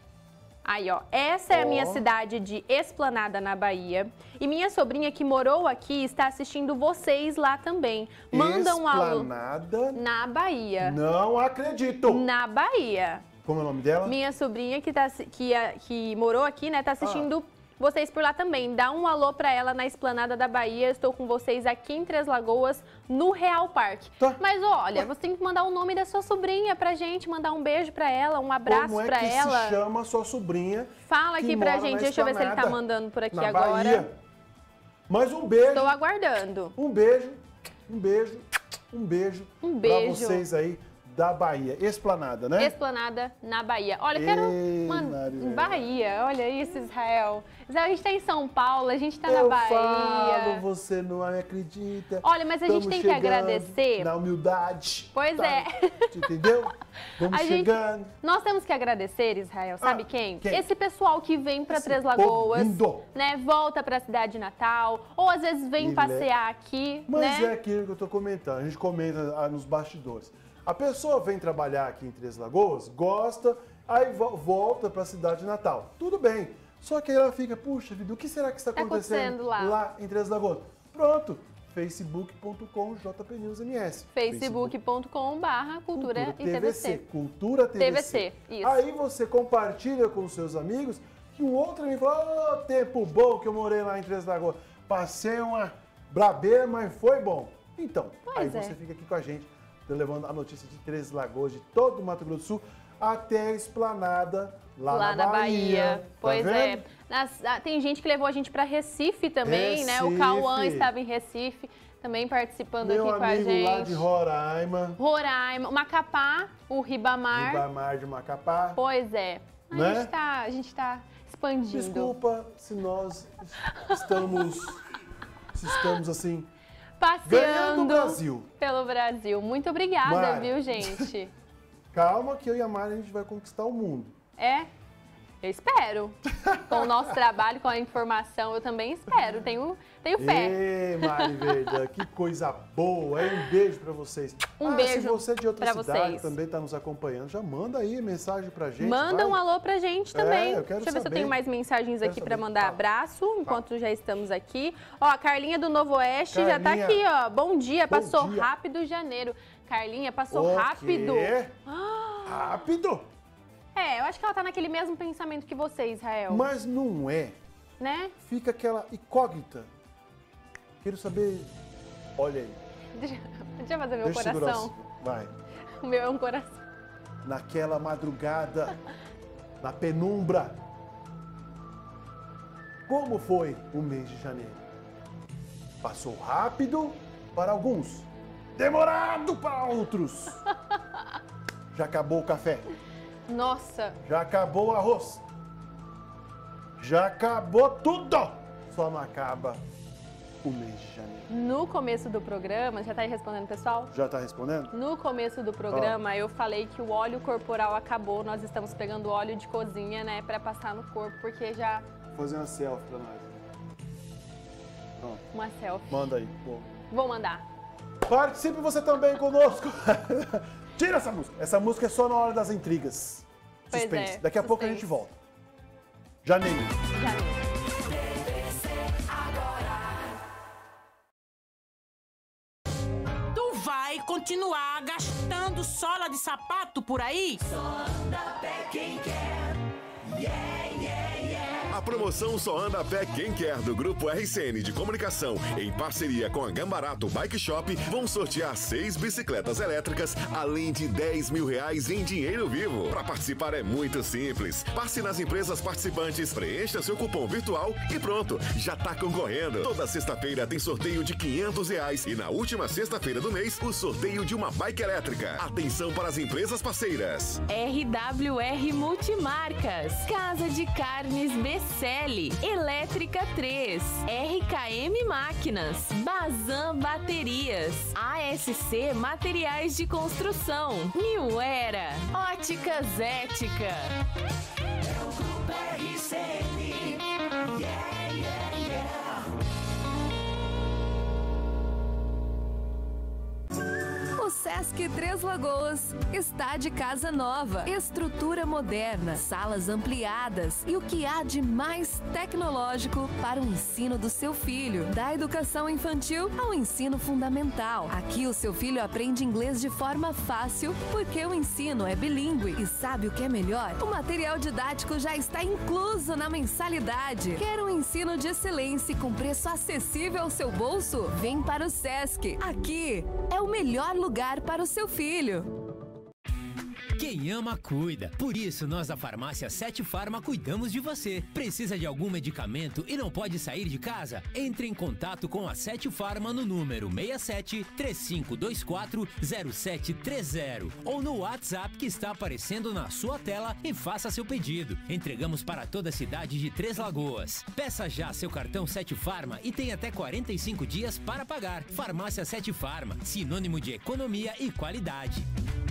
Aí, ó, essa é a minha cidade de Esplanada, na Bahia. E minha sobrinha que morou aqui está assistindo vocês lá também. Manda um alô. Esplanada? Na Bahia. Não acredito. Na Bahia. Como é o nome dela? Minha sobrinha que morou aqui, né, tá assistindo vocês por lá também. Dá um alô pra ela na Esplanada da Bahia. Estou com vocês aqui em Três Lagoas, no Real Parque. Tá. Mas olha, você tem que mandar o nome da sua sobrinha pra gente, mandar um beijo pra ela, um abraço pra ela. Como é que se chama a sua sobrinha? Fala aqui pra gente, deixa eu ver se ele tá mandando por aqui agora. Bahia. Mais um beijo. Estou aguardando. Um beijo pra vocês aí da Bahia. Esplanada, né? Esplanada na Bahia. Olha, eu quero... Bahia, olha isso, Israel. Israel, a gente tá em São Paulo, a gente tá na Bahia. Falo, você não acredita. Olha, mas a gente tem que agradecer. Na humildade. Pois é. Entendeu? Vamos chegando. Nós temos que agradecer, Israel, sabe quem? Esse pessoal que vem pra Três Lagoas, né? Volta pra cidade natal, ou às vezes vem passear aqui, Mas né? é aquilo que eu tô comentando, a gente comenta nos bastidores. A pessoa vem trabalhar aqui em Três Lagoas, gosta, aí volta para a cidade natal. Tudo bem. Só que aí ela fica, puxa vida, o que será que está acontecendo lá em Três Lagoas? Pronto. facebook.com/jpnewsms. facebook.com/cultura e TVC. Cultura TVC. Isso. Aí você compartilha com os seus amigos que um outro me fala, tempo bom que eu morei lá em Três Lagoas. Passei uma brabeira, mas foi bom. Então, aí você fica aqui com a gente, levando a notícia de Três Lagoas, de todo o Mato Grosso do Sul, até a Esplanada lá na Bahia. Pois é. Tem gente que levou a gente para Recife também, né? O Cauã estava em Recife, também participando aqui com a gente. Meu amigo lá de Roraima. Macapá, o Ribamar. Ribamar de Macapá. Pois é. Né? A gente tá expandindo. Desculpa se nós estamos assim... Passeando Brasil. Pelo Brasil. Muito obrigada, Mari. Viu, gente? Calma que eu e a Mari a gente vai conquistar o mundo. Eu espero. Com o nosso trabalho, com a informação, eu também espero. Tenho fé. Ei, Mari Verda, que coisa boa, hein? Um beijo pra vocês. Beijo se você é de outra cidade vocês. também tá nos acompanhando, já manda aí mensagem pra gente. Manda um alô pra gente também. Eu quero Deixa eu ver se eu saber. tenho mais mensagens aqui pra mandar abraço, enquanto já estamos aqui. Ó, a Carlinha do Novo Oeste já tá aqui, ó. Bom dia, passou rápido janeiro. Carlinha, passou rápido. Rápido? Eu acho que ela tá naquele mesmo pensamento que você, Israel. Mas não é. Né? Fica aquela incógnita. Quero saber... Olha aí. Deixa eu fazer meu Deixa coração. Vai. O meu é um coração. Naquela madrugada, na penumbra. Como foi o mês de janeiro? Passou rápido para alguns, demorado para outros. Já acabou o café. Nossa. Já acabou o arroz. Já acabou tudo. Só não acaba o mês de janeiro. No começo do programa, já tá aí respondendo, pessoal? Já tá respondendo? No começo do programa, eu falei que o óleo corporal acabou. Nós estamos pegando óleo de cozinha, né, pra passar no corpo, porque já... Vou fazer uma selfie pra nós. Pronto. Uma selfie. Manda aí. Pô. Vou mandar. Participe você também conosco. Tira essa música. Essa música é só na hora das intrigas. Pois Suspense. é, Daqui a pouco a gente volta. Janeiro. Tu vai continuar gastando sola de sapato por aí? Só anda a pé quem quer. Yeah, yeah, yeah. A promoção Só Anda a Pé Quem Quer, do Grupo RCN de Comunicação, em parceria com a Gambarato Bike Shop, vão sortear 6 bicicletas elétricas, além de R$10 mil em dinheiro vivo. Para participar é muito simples. Passe nas empresas participantes, preencha seu cupom virtual e pronto, já tá concorrendo. Toda sexta-feira tem sorteio de R$500 e na última sexta-feira do mês, o sorteio de uma bike elétrica. Atenção para as empresas parceiras. RWR Multimarcas, Casa de Carnes Becelli, Elétrica 3, RKM Máquinas, Bazan Baterias, ASC Materiais de Construção, New Era, Óticas Ética. É o Grupo RCN. Yeah, yeah, yeah. O Sesc Três Lagoas está de casa nova, estrutura moderna, salas ampliadas e o que há de mais tecnológico para o ensino do seu filho, da educação infantil ao ensino fundamental. Aqui o seu filho aprende inglês de forma fácil porque o ensino é bilíngue. E sabe o que é melhor? O material didático já está incluso na mensalidade. Quer um ensino de excelência e com preço acessível ao seu bolso? Vem para o Sesc. Aqui é o melhor lugar para o seu filho. Quem ama, cuida. Por isso, nós da Farmácia 7 Farma cuidamos de você. Precisa de algum medicamento e não pode sair de casa? Entre em contato com a 7 Farma no número 67 3524 0730 ou no WhatsApp que está aparecendo na sua tela e faça seu pedido. Entregamos para toda a cidade de Três Lagoas. Peça já seu cartão 7 Farma e tem até 45 dias para pagar. Farmácia 7 Farma, sinônimo de economia e qualidade.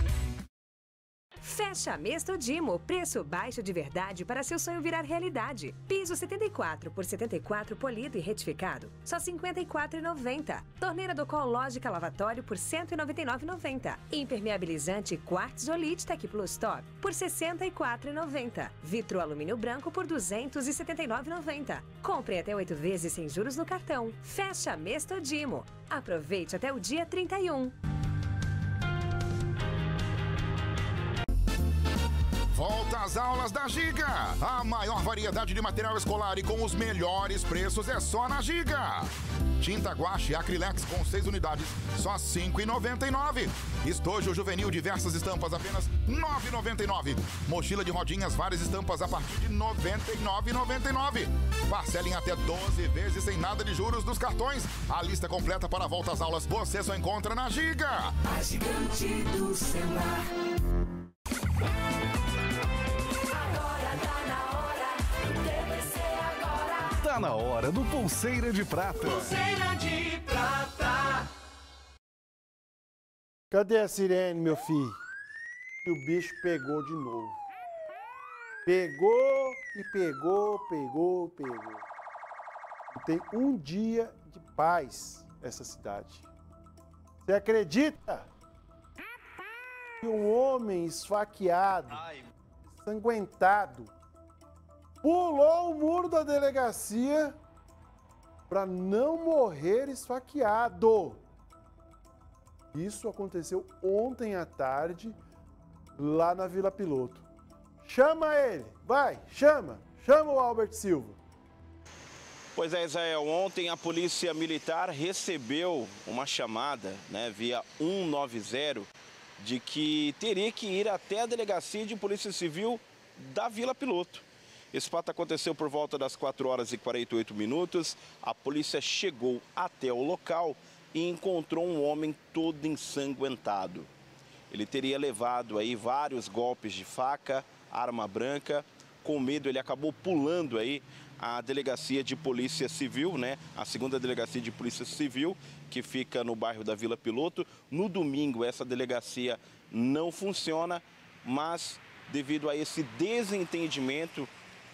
Fecha mês Todimo, preço baixo de verdade para seu sonho virar realidade. Piso 74 por 74 polido e retificado, só R$ 54,90. Torneira do Lógica lavatório por R$ 199,90. Impermeabilizante Quartz Olite Tech Plus Top por R$ 64,90. Vitro alumínio branco por R$ 279,90. Compre até 8 vezes sem juros no cartão. Fecha mês Todimo. Aproveite até o dia 31. Volta às aulas da Giga. A maior variedade de material escolar e com os melhores preços é só na Giga. Tinta guache Acrylex com 6 unidades, só R$ 5,99. Estojo juvenil diversas estampas, apenas R$ 9,99. Mochila de rodinhas, várias estampas a partir de R$ 99,99. Parcela em até 12 vezes sem nada de juros dos cartões. A lista completa para a volta às aulas você só encontra na Giga. A gigante do celular. Tá na hora do Pulseira de Prata. Pulseira de prata. Cadê a sirene, meu filho? E o bicho pegou de novo. Pegou e pegou. Não tem um dia de paz essa cidade. Você acredita que um homem esfaqueado, ensanguentado, pulou o muro da delegacia para não morrer esfaqueado? Isso aconteceu ontem à tarde, lá na Vila Piloto. Chama ele, vai, chama o Albert Silva. Pois é, Israel, ontem a Polícia Militar recebeu uma chamada, via 190, de que teria que ir até a Delegacia de Polícia Civil da Vila Piloto. Esse fato aconteceu por volta das 4h48. A polícia chegou até o local e encontrou um homem todo ensanguentado. Ele teria levado aí vários golpes de faca, arma branca. Com medo, ele acabou pulando aí a Delegacia de Polícia Civil, a segunda Delegacia de Polícia Civil, que fica no bairro da Vila Piloto. No domingo, essa delegacia não funciona, mas devido a esse desentendimento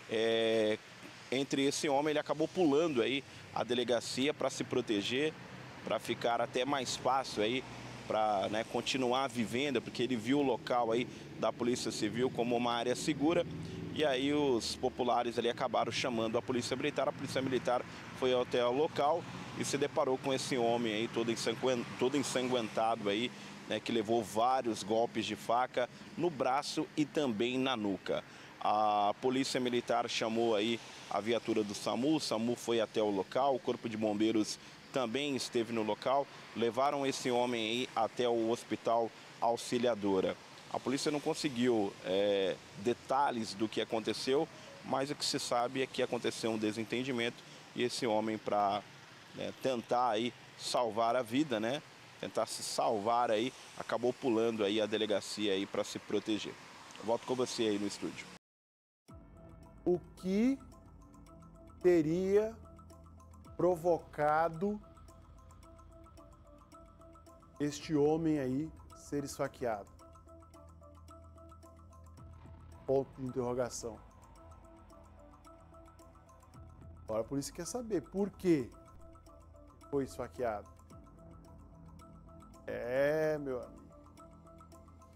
entre esse homem, ele acabou pulando aí a delegacia para se proteger, para ficar até mais fácil aí, para continuar vivendo, porque ele viu o local aí da Polícia Civil como uma área segura. E aí os populares ali acabaram chamando a Polícia Militar foi até o local e se deparou com esse homem aí todo ensanguentado aí, que levou vários golpes de faca no braço e também na nuca. A Polícia Militar chamou aí a viatura do SAMU, o SAMU foi até o local, o Corpo de Bombeiros também esteve no local, levaram esse homem aí até o Hospital Auxiliadora. A polícia não conseguiu detalhes do que aconteceu, mas o que se sabe é que aconteceu um desentendimento e esse homem, para tentar aí salvar a vida, tentar se salvar aí, acabou pulando aí a delegacia aí para se proteger. Eu volto com você aí no estúdio. O que teria provocado este homem aí ser esfaqueado? Ponto de interrogação. Agora a polícia quer saber por que foi esfaqueado. Meu amigo.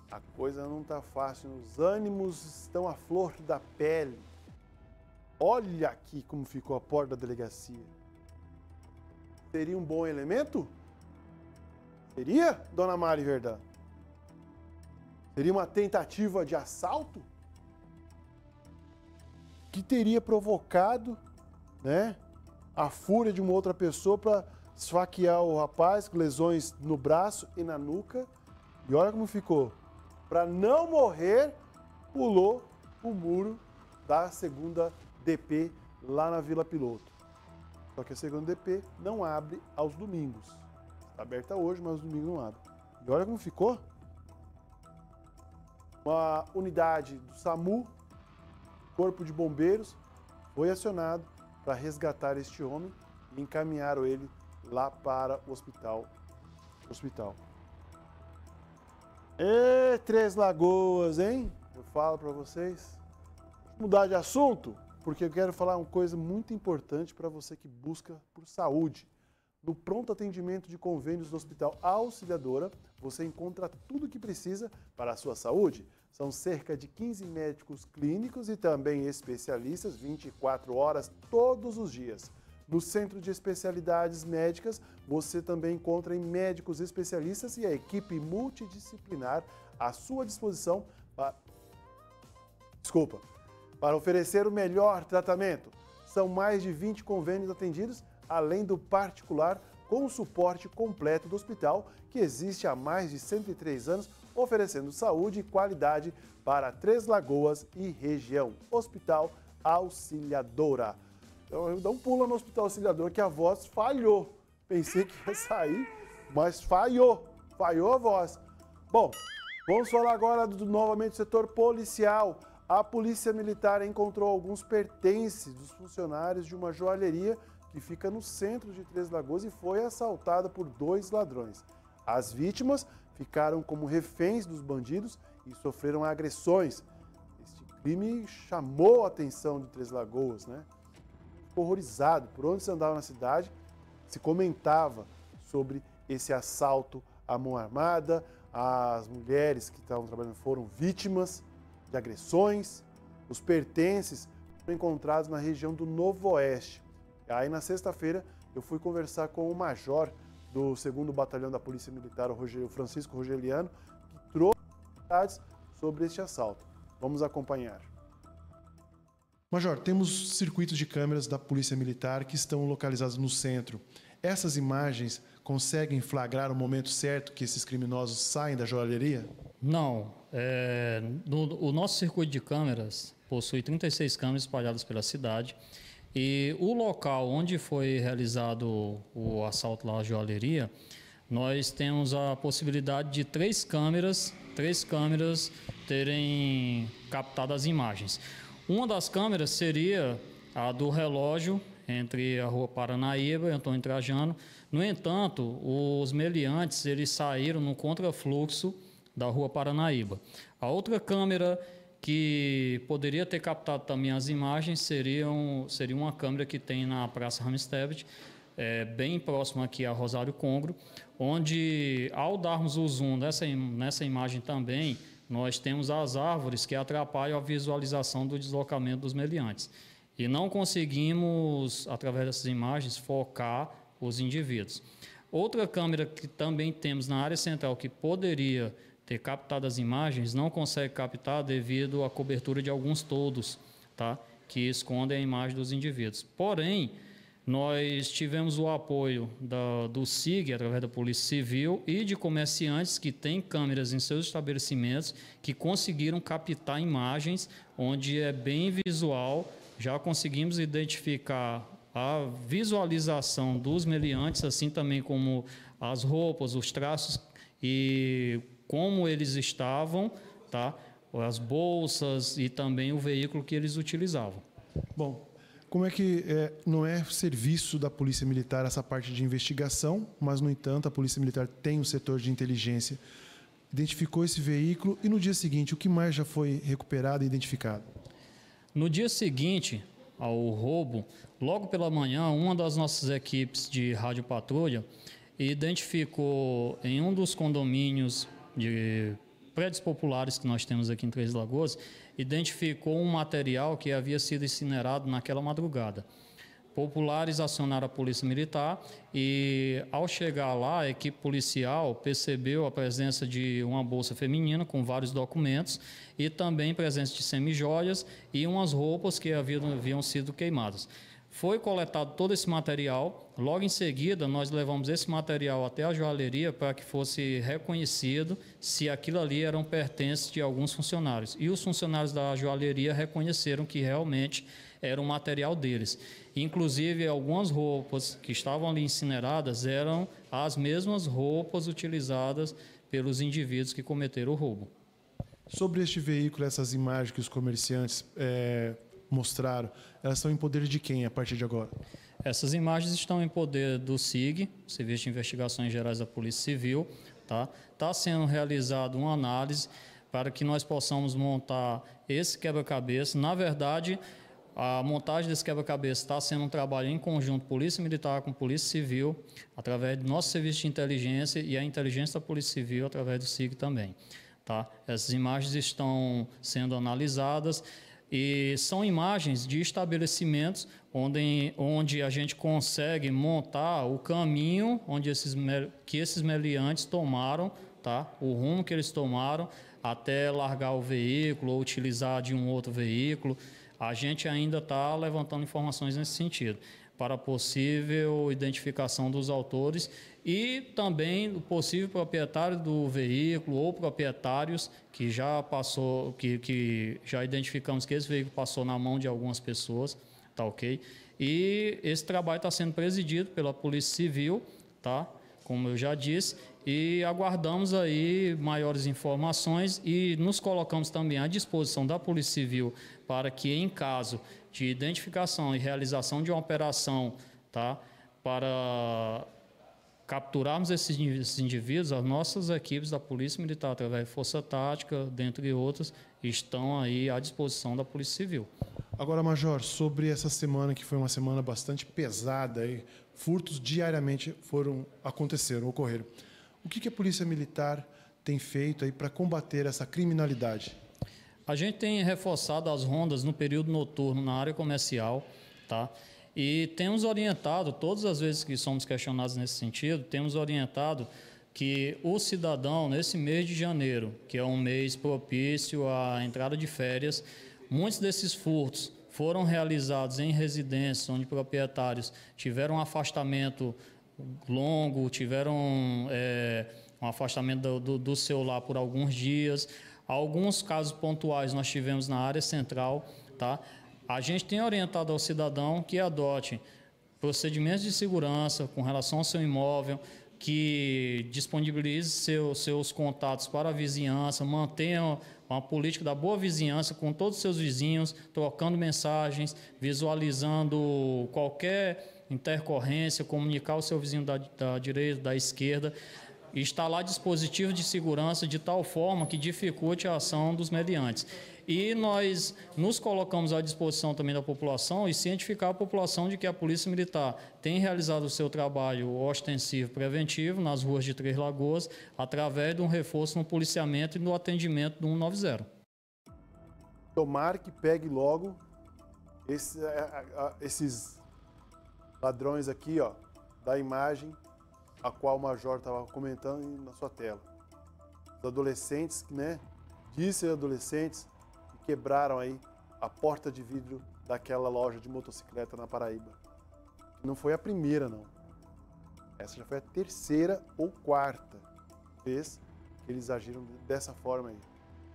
A coisa não está fácil, os ânimos estão à flor da pele. Olha aqui como ficou a porta da delegacia. Seria um bom elemento? Seria, dona Mari Verdão? Seria uma tentativa de assalto? Que teria provocado, né, a fúria de uma outra pessoa para esfaquear o rapaz com lesões no braço e na nuca. E olha como ficou. Para não morrer, pulou o muro da segunda DP lá na Vila Piloto. Só que a segunda DP não abre aos domingos. Está aberta hoje, mas aos domingos não abre. E olha como ficou. Uma unidade do SAMU, Corpo de Bombeiros, foi acionado para resgatar este homem e encaminharam ele lá para o hospital. E Três Lagoas, hein? Eu falo para vocês. Vou mudar de assunto, porque eu quero falar uma coisa muito importante para você que busca por saúde. No pronto atendimento de convênios do Hospital Auxiliadora, você encontra tudo o que precisa para a sua saúde. São cerca de 15 médicos clínicos e também especialistas 24 horas todos os dias. No Centro de Especialidades Médicas, você também encontra médicos especialistas e a equipe multidisciplinar à sua disposição para oferecer o melhor tratamento. São mais de 20 convênios atendidos, além do particular, com o suporte completo do hospital, que existe há mais de 103 anos, oferecendo saúde e qualidade para Três Lagoas e região. Hospital Auxiliadora. Então, eu dou um pulo no Hospital Auxiliadora que a voz falhou. Pensei que ia sair, mas falhou a voz. Bom, vamos falar agora novamente do setor policial. A Polícia Militar encontrou alguns pertences dos funcionários de uma joalheria que fica no centro de Três Lagoas e foi assaltada por 2 ladrões. As vítimas ficaram como reféns dos bandidos e sofreram agressões. Este crime chamou a atenção de Três Lagoas, né? Ficou horrorizado. Por onde se andava na cidade, se comentava sobre esse assalto à mão armada. As mulheres que estavam trabalhando foram vítimas de agressões. Os pertences foram encontrados na região do Novo Oeste. Aí, na sexta-feira, eu fui conversar com o major do 2º Batalhão da Polícia Militar, o Francisco Rogeliano, que trouxe detalhes sobre este assalto. Vamos acompanhar. Major, temos circuitos de câmeras da Polícia Militar que estão localizados no centro. Essas imagens conseguem flagrar o momento certo que esses criminosos saem da joalheria? Não. O nosso circuito de câmeras possui 36 câmeras espalhadas pela cidade. E o local onde foi realizado o assalto lá à joalheria, nós temos a possibilidade de 3 câmeras terem captado as imagens. Uma das câmeras seria a do relógio entre a Rua Paranaíba e Antônio Trajano. No entanto, os meliantes eles saíram no contrafluxo da Rua Paranaíba. A outra câmera que poderia ter captado também as imagens seria uma câmera que tem na Praça Ramstevich, bem próximo aqui a Rosário Congro, onde, ao darmos o zoom nessa imagem também, nós temos as árvores que atrapalham a visualização do deslocamento dos meliantes. E não conseguimos, através dessas imagens, focar os indivíduos. Outra câmera que também temos na área central que poderia ter captado as imagens, não consegue captar devido à cobertura de alguns toldos, tá? Que escondem a imagem dos indivíduos. Porém, nós tivemos o apoio do SIG, através da Polícia Civil, e de comerciantes que têm câmeras em seus estabelecimentos que conseguiram captar imagens onde é bem visual. Já conseguimos identificar a visualização dos meliantes, assim também como as roupas, os traços e como eles estavam, tá? As bolsas e também o veículo que eles utilizavam. Bom, como é que não é serviço da Polícia Militar essa parte de investigação, mas, no entanto, a Polícia Militar tem um setor de inteligência. Identificou esse veículo e, no dia seguinte, o que mais já foi recuperado e identificado? No dia seguinte ao roubo, logo pela manhã, uma das nossas equipes de radiopatrulha identificou em um dos condomínios prédios populares que nós temos aqui em Três Lagoas, identificou um material que havia sido incinerado naquela madrugada. Populares acionaram a Polícia Militar e, ao chegar lá, a equipe policial percebeu a presença de uma bolsa feminina com vários documentos e também presença de semijoias e umas roupas que haviam sido queimadas. Foi coletado todo esse material, logo em seguida nós levamos esse material até a joalheria para que fosse reconhecido se aquilo ali eram pertences de alguns funcionários. E os funcionários da joalheria reconheceram que realmente era um material deles. Inclusive, algumas roupas que estavam ali incineradas eram as mesmas roupas utilizadas pelos indivíduos que cometeram o roubo. Sobre este veículo, essas imagens que os comerciantes mostraram, elas estão em poder de quem a partir de agora? Essas imagens estão em poder do SIG, Serviço de Investigações Gerais da Polícia Civil. Está sendo realizada uma análise para que nós possamos montar esse quebra-cabeça. Na verdade, a montagem desse quebra-cabeça está sendo um trabalho em conjunto Polícia Militar com Polícia Civil, através do nosso serviço de inteligência e a inteligência da Polícia Civil através do SIG também. Essas imagens estão sendo analisadas e são imagens de estabelecimentos onde a gente consegue montar o caminho que esses meliantes tomaram, o rumo que eles tomaram até largar o veículo ou utilizar de um outro veículo. A gente ainda está levantando informações nesse sentido, para possível identificação dos autores e também o possível proprietário do veículo ou proprietários que já passou, que já identificamos que esse veículo passou na mão de algumas pessoas, ok? E esse trabalho está sendo presidido pela Polícia Civil, como eu já disse, e aguardamos aí maiores informações e nos colocamos também à disposição da Polícia Civil para que, em caso de identificação e realização de uma operação, para capturarmos esses indivíduos, as nossas equipes da Polícia Militar, através de Força Tática, dentre outras, estão aí à disposição da Polícia Civil. Agora, Major, sobre essa semana, que foi uma semana bastante pesada, furtos diariamente ocorreram. O que a Polícia Militar tem feito aí para combater essa criminalidade? A gente tem reforçado as rondas no período noturno na área comercial, e temos orientado, todas as vezes que somos questionados nesse sentido, temos orientado que o cidadão, nesse mês de janeiro, que é um mês propício à entrada de férias, muitos desses furtos foram realizados em residências onde proprietários tiveram um afastamento longo, tiveram um afastamento do celular por alguns dias. Alguns casos pontuais nós tivemos na área central. A gente tem orientado ao cidadão que adote procedimentos de segurança com relação ao seu imóvel, que disponibilize seus contatos para a vizinhança, mantenha uma política da boa vizinhança com todos os seus vizinhos, trocando mensagens, visualizando qualquer intercorrência, comunicar ao seu vizinho da direita, da esquerda, e instalar dispositivos de segurança de tal forma que dificulte a ação dos meliantes. E nós nos colocamos à disposição também da população e cientificar a população de que a Polícia Militar tem realizado o seu trabalho ostensivo preventivo nas ruas de Três Lagoas através de um reforço no policiamento e no atendimento do 190. Tomara que pegue logo esses ladrões aqui, da imagem a qual o Major estava comentando na sua tela. Os adolescentes, Disse adolescentes que quebraram aí a porta de vidro daquela loja de motocicleta na Paraíba. Não foi a primeira, não. Essa já foi a terceira ou quarta vez que eles agiram dessa forma aí.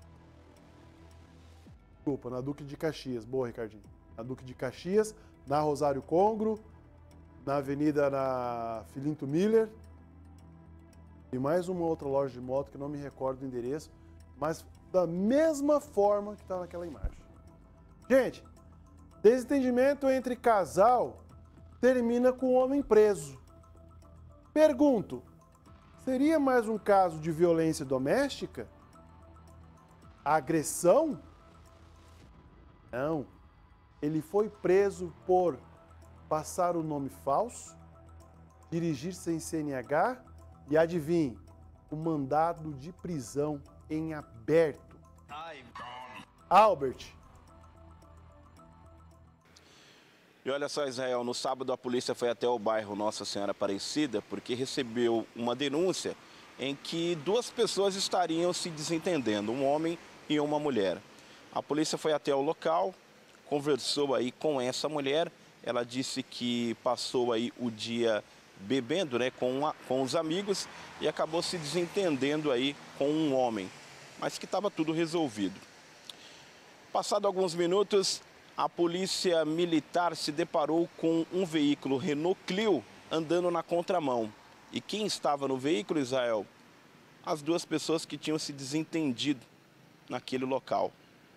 Desculpa, na Duque de Caxias. Boa, Ricardinho. Na Duque de Caxias, na Rosário Congro, na Avenida Filinto Miller e mais uma outra loja de moto que eu não me recordo do endereço, mas da mesma forma que está naquela imagem. Gente, desentendimento entre casal termina com o homem preso. Pergunto, seria mais um caso de violência doméstica? Agressão? Não. Ele foi preso por passar o nome falso, dirigir sem CNH e, adivinhe, o mandado de prisão em aberto. Albert. E olha só, Israel, no sábado a polícia foi até o bairro Nossa Senhora Aparecida porque recebeu uma denúncia em que duas pessoas estariam se desentendendo, um homem e uma mulher. A polícia foi até o local, conversou aí com essa mulher, ela disse que passou aí o dia bebendo, né, com os amigos e acabou se desentendendo aí com um homem, mas que estava tudo resolvido. Passado alguns minutos, a polícia militar se deparou com um veículo Renault Clio andando na contramão. E quem estava no veículo, Israel? As duas pessoas que tinham se desentendido naquele local.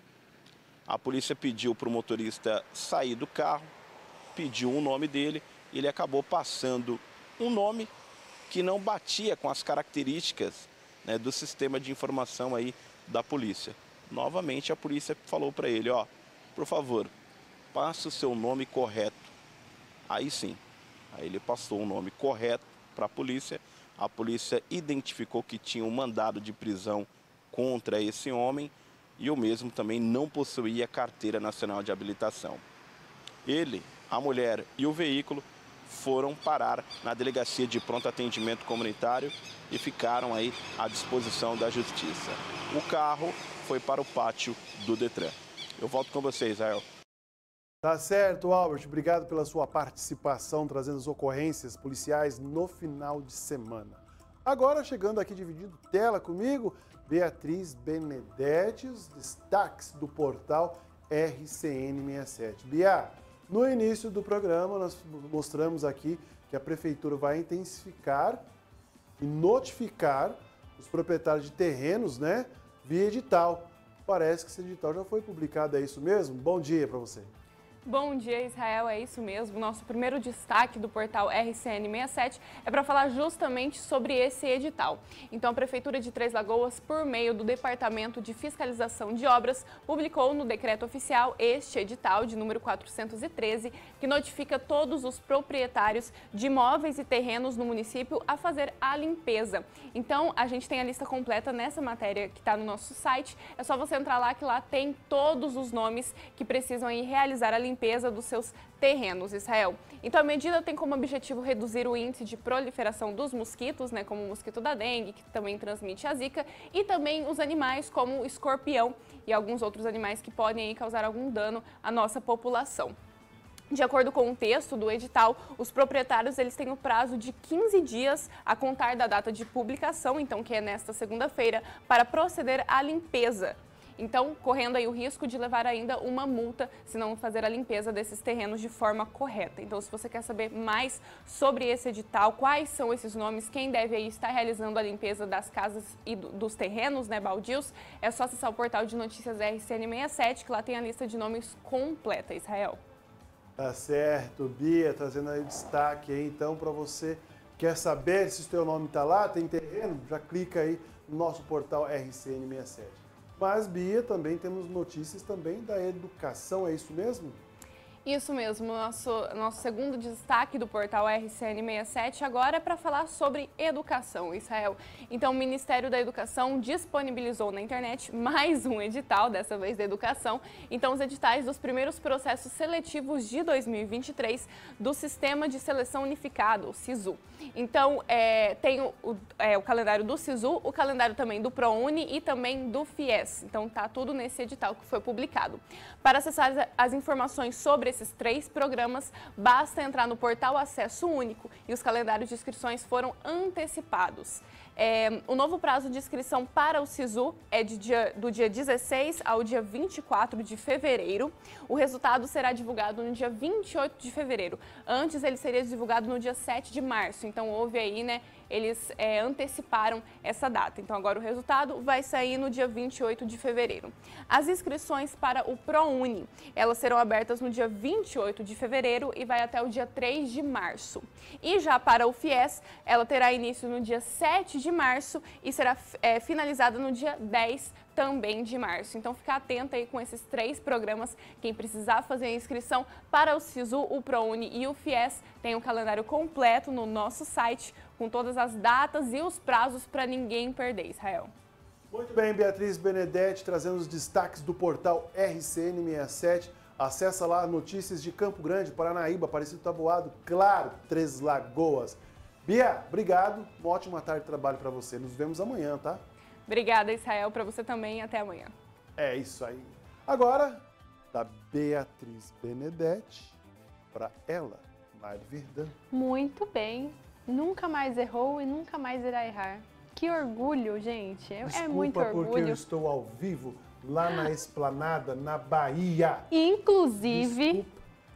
A polícia pediu para o motorista sair do carro, pediu o nome dele, e ele acabou passando um nome que não batia com as características, né, do sistema de informação aí da polícia. Novamente a polícia falou para ele, ó, por favor, passe o seu nome correto. Aí sim, aí ele passou o nome correto para a polícia identificou que tinha um mandado de prisão contra esse homem e o mesmo também não possuía carteira nacional de habilitação. Ele, a mulher e o veículo foram parar na delegacia de pronto atendimento comunitário e ficaram aí à disposição da justiça. O carro foi para o pátio do Detran. Eu volto com você, Israel. Tá certo, Albert. Obrigado pela sua participação, trazendo as ocorrências policiais no final de semana. Agora, chegando aqui dividindo tela comigo, Beatriz Benedetti, os destaques do portal RCN67. Bia, no início do programa, nós mostramos aqui que a Prefeitura vai intensificar e notificar os proprietários de terrenos, né, via edital. Parece que esse edital já foi publicado, é isso mesmo? Bom dia para você. Bom dia, Israel, é isso mesmo. Nosso primeiro destaque do portal RCN67 é para falar justamente sobre esse edital. Então, a Prefeitura de Três Lagoas, por meio do Departamento de Fiscalização de Obras, publicou no decreto oficial este edital de número 413, que notifica todos os proprietários de imóveis e terrenos no município a fazer a limpeza. Então, a gente tem a lista completa nessa matéria que está no nosso site. É só você entrar lá, que lá tem todos os nomes que precisam aí realizar a limpeza dos seus terrenos, Israel. Então a medida tem como objetivo reduzir o índice de proliferação dos mosquitos, né, como o mosquito da dengue, que também transmite a zika, e também os animais como o escorpião e alguns outros animais que podem aí causar algum dano à nossa população. De acordo com o texto do edital, os proprietários eles têm o prazo de 15 dias a contar da data de publicação, então que é nesta segunda-feira, para proceder à limpeza. Então, correndo aí o risco de levar ainda uma multa se não fazer a limpeza desses terrenos de forma correta. Então, se você quer saber mais sobre esse edital, quais são esses nomes, quem deve aí estar realizando a limpeza das casas e dos terrenos, né, baldios, é só acessar o portal de notícias RCN67, que lá tem a lista de nomes completa, Israel. Tá certo, Bia, trazendo aí o destaque aí, então, para você. Quer saber se o seu nome está lá, tem terreno? Já clica aí no nosso portal RCN67. Mas, Bia, também temos notícias também da educação, é isso mesmo? Isso mesmo, nosso segundo destaque do portal RCN67 agora é para falar sobre educação, Israel. Então, o Ministério da Educação disponibilizou na internet mais um edital, dessa vez da educação. Então, os editais dos primeiros processos seletivos de 2023 do Sistema de Seleção Unificado, o SISU. Então, tem o calendário do SISU, o calendário também do ProUni e também do FIES. Então, tá tudo nesse edital que foi publicado. Para acessar as informações sobre esses 3 programas, basta entrar no portal Acesso Único e os calendários de inscrições foram antecipados. O novo prazo de inscrição para o SISU é do dia 16 ao dia 24 de fevereiro. O resultado será divulgado no dia 28 de fevereiro. Antes ele seria divulgado no dia 7 de março, então houve aí, né, eles anteciparam essa data. Então agora o resultado vai sair no dia 28 de fevereiro. As inscrições para o ProUni, elas serão abertas no dia 28 de fevereiro e vai até o dia 3 de março. E já para o FIES, ela terá início no dia 7 de março e será finalizada no dia 10 também de março. Então, fica atento aí com esses 3 programas. Quem precisar fazer a inscrição para o SISU, o ProUni e o FIES, tem um calendário completo no nosso site, com todas as datas e os prazos para ninguém perder, Israel. Muito bem, Beatriz Benedetti, trazendo os destaques do portal RCN67. Acessa lá notícias de Campo Grande, Paranaíba, Aparecido Taboado, claro, Três Lagoas. Bia, obrigado. Uma ótima tarde de trabalho para você. Nos vemos amanhã, tá? Obrigada, Israel, para você também. Até amanhã. É isso aí. Agora, da Beatriz Benedetti para ela, Mari Verdão. Muito bem. Nunca mais errou e nunca mais irá errar. Que orgulho, gente. É muito orgulho. Porque eu estou ao vivo lá na Esplanada, na Bahia. Inclusive,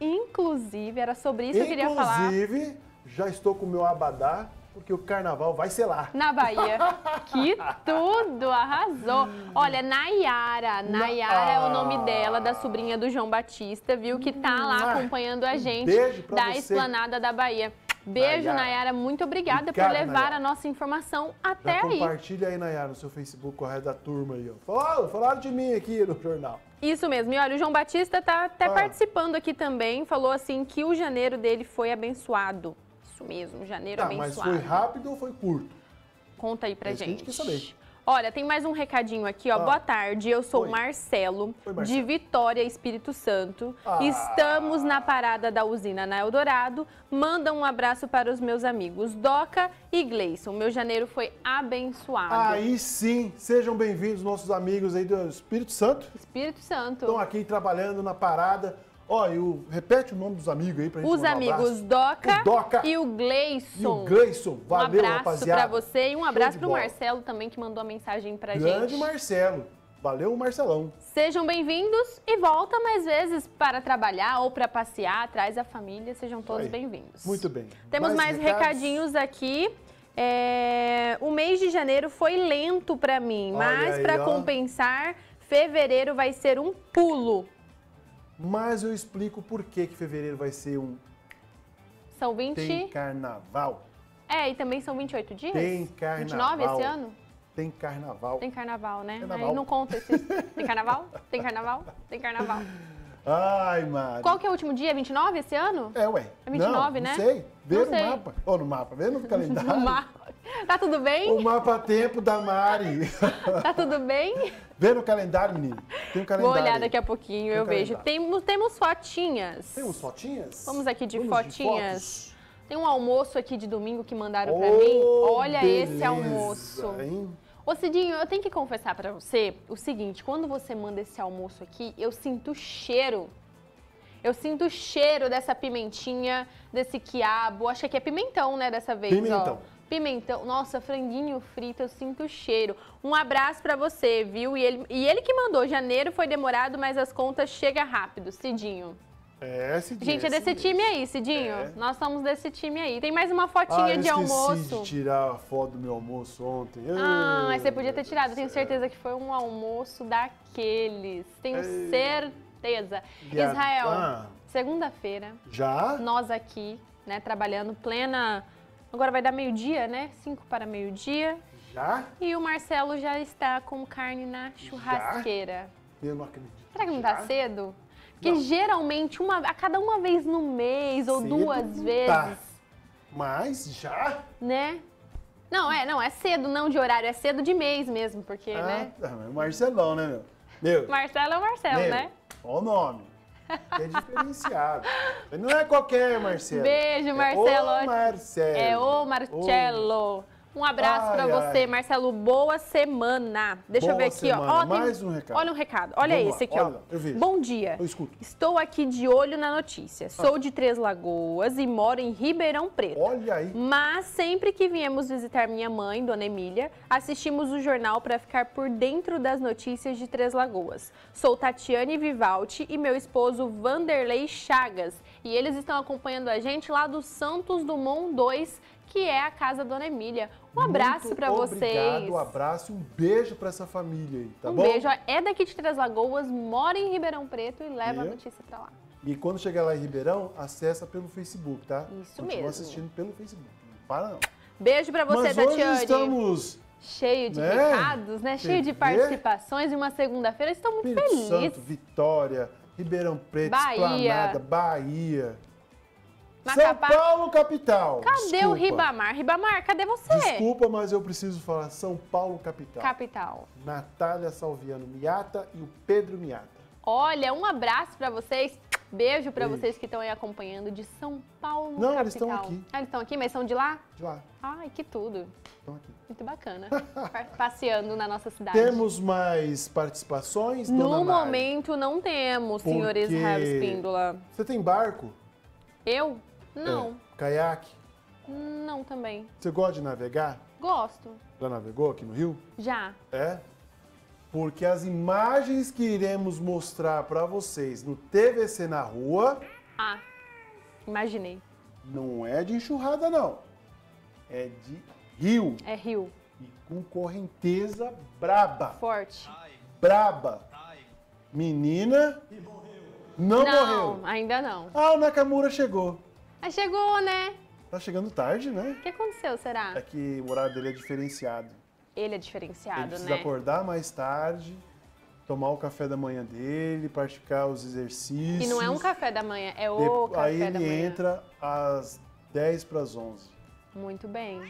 era sobre isso que eu queria falar. Inclusive, já estou com o meu abadá, porque o carnaval vai ser lá. Na Bahia. Que tudo! Arrasou! Olha, Nayara é o nome dela, da sobrinha do João Batista, viu? Que tá lá acompanhando a gente da Esplanada da Bahia. Beijo, Nayara. Muito obrigada por levar a nossa informação até aí. Compartilha aí, Nayara, no seu Facebook com a rede da turma aí, ó. Falaram de mim aqui no jornal. Isso mesmo. E olha, o João Batista tá até participando aqui também. Falou assim que o janeiro dele foi abençoado. Isso mesmo, janeiro abençoado. Mas foi rápido ou foi curto? Conta aí pra gente. A gente quer saber. Olha, tem mais um recadinho aqui, ó. Boa tarde, eu sou o Marcelo, de Vitória, Espírito Santo. Estamos na parada da usina na Eldorado. Manda um abraço para os meus amigos Doca e Gleison. Meu janeiro foi abençoado. Aí sim, sejam bem-vindos nossos amigos aí do Espírito Santo. Espírito Santo. Estão aqui trabalhando na parada. Ó, repete o nome dos amigos aí pra gente Os amigos Doca e o Gleison. E o Gleison. Valeu, rapaziada. Um abraço pra você e um abraço pro bola. Marcelo também, que mandou a mensagem pra gente. Grande Marcelo. Valeu, Marcelão. Sejam bem-vindos e volta mais vezes para trabalhar ou para passear, traz a família. Sejam todos bem-vindos. Muito bem. Temos mais recadinhos aqui. O mês de janeiro foi lento pra mim, mas para compensar, fevereiro vai ser um pulo. Mas eu explico por que fevereiro vai ser um... São 20... Tem carnaval. E também são 28 dias? Tem carnaval. 29 esse ano? Tem carnaval. Tem carnaval, né? Carnaval. Aí não conta esse... Tem carnaval? Tem carnaval? Tem carnaval. Ai, Mari. Qual que é o último dia? 29 esse ano? É, ué. É 29, não, né? Não sei. Vê no sei. mapa. No mapa. Vê no calendário. No mapa. Tá tudo bem? O mapa-tempo da Mari. Tá tudo bem? Vê no calendário, menino. Tem um calendário. Vou olhar aí. daqui a pouquinho, eu vejo. Temos fotinhas. Temos fotinhas? Vamos aqui de Vamos fotinhas. Tem um almoço aqui de domingo que mandaram pra mim. Olha beleza, esse almoço. Hein? Ô Cidinho, eu tenho que confessar pra você o seguinte, quando você manda esse almoço aqui, eu sinto cheiro. Eu sinto o cheiro dessa pimentinha, desse quiabo. Acho que é pimentão, né, dessa vez, Pimentão. ó. Pimentão. Nossa, franguinho frito, eu sinto o cheiro. Um abraço pra você, viu? E ele que mandou. Janeiro foi demorado, mas as contas chegam rápido, Cidinho. Cidinho. Gente, é desse time aí, Cidinho. Nós somos desse time aí. Tem mais uma fotinha de almoço. Eu esqueci de tirar a foto do meu almoço ontem. Mas você podia ter tirado. Tenho certeza que foi um almoço daqueles. Tenho certeza. Israel, segunda-feira. Já? Nós aqui, né, trabalhando plena... Agora vai dar meio-dia, né? 5 para meio-dia. Já? E o Marcelo já está com carne na churrasqueira. Eu não acredito. Será que não tá cedo? Porque geralmente, a cada uma vez no mês ou Cedo duas não vezes. tá. Mas já? Né? Não é cedo não de horário, é cedo de mês mesmo, porque, né? É o Marcelão, né, meu? Marcelo é o Marcelo, né? Olha o nome. É diferenciado. Não é qualquer Marcelo. Beijo, Marcelo. É o Marcelo. É o Marcelo. Um abraço pra você, Marcelo. Boa semana. Deixa eu ver aqui, ó. Mais um recado. Olha um recado. Olha Vamos esse lá. aqui, ó. Olha, eu vejo. Bom dia. Eu escuto. Estou aqui de olho na notícia. Sou de Três Lagoas e moro em Ribeirão Preto. Olha aí. Mas sempre que viemos visitar minha mãe, Dona Emília, assistimos o jornal para ficar por dentro das notícias de Três Lagoas. Sou Tatiane Vivalti e meu esposo Vanderlei Chagas. E eles estão acompanhando a gente lá do Santos Dumont 2, que é a casa da Dona Emília. Um abraço para vocês. Obrigado, um abraço e um beijo para essa família aí, tá bom? Um beijo. É daqui de Três Lagoas, mora em Ribeirão Preto e leva a notícia para lá. E quando chegar lá em Ribeirão, acessa pelo Facebook, tá? Isso Continua mesmo. assistindo pelo Facebook. Não para não. Beijo para você, Mas Tatiane. hoje estamos... Cheio de recados, né? Cheio de participações. E uma segunda-feira. Estou muito feliz. Santo, Vitória, Ribeirão Preto, Bahia. Esplanada, Bahia. Macapá? São Paulo, capital. Cadê Desculpa. o Ribamar? Ribamar, cadê você? Desculpa, mas eu preciso falar São Paulo, capital. Capital. Natália Salviano Miata e o Pedro Miata. Olha, um abraço pra vocês. Beijo pra vocês que estão aí acompanhando de São Paulo, Não, capital. eles estão aqui. Ah, eles estão aqui, mas são de lá? De lá. Ai, que tudo. Estão aqui. Muito bacana. Passeando na nossa cidade. Temos mais participações, dona No Mari? momento não temos, Porque senhor Israel Espíndola. Você tem barco? Eu? Não. Caiaque? Não também. Você gosta de navegar? Gosto. Já navegou aqui no Rio? Já. É? Porque as imagens que iremos mostrar para vocês no TVC na Rua... Ah, imaginei. Não é de enxurrada, não. É de rio. É rio. E com correnteza braba. Forte. Braba. Menina... Não morreu. Ainda não. Ah, o Nakamura chegou. Ah, chegou, né? Tá chegando tarde, né? O que aconteceu, será? É que o horário dele é diferenciado. Ele é diferenciado, Ele precisa né? acordar mais tarde, tomar o café da manhã dele, praticar os exercícios. E não é um café da manhã, é o café Aí da manhã. ele entra às 10 para as 11. Muito bem.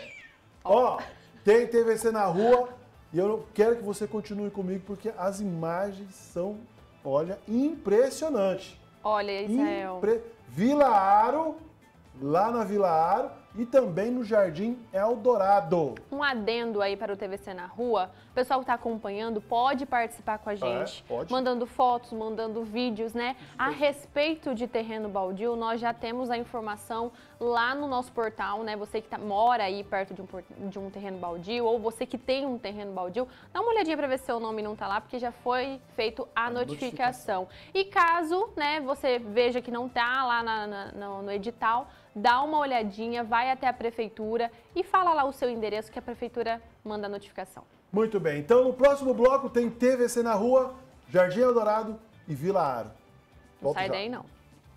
Ó, tem TVC na Rua e eu quero que você continue comigo porque as imagens são, olha, impressionantes. Olha, Israel. Vila Aro, lá na Vila Aro e também no Jardim Eldorado. Um adendo aí para o TVC na Rua. O pessoal que está acompanhando pode participar com a gente. Pode. Mandando fotos, mandando vídeos, né? A respeito de terreno baldio, nós já temos a informação lá no nosso portal, né? Você que mora aí perto de um terreno baldio ou você que tem um terreno baldio, dá uma olhadinha para ver se seu nome não está lá, porque já foi feito a notificação. E caso, né, você veja que não está lá no edital, dá uma olhadinha, vai até a prefeitura e fala lá o seu endereço que a prefeitura manda a notificação. Muito bem, então no próximo bloco tem TVC na Rua, Jardim Eldorado e Vila Aro. Não sai daí não.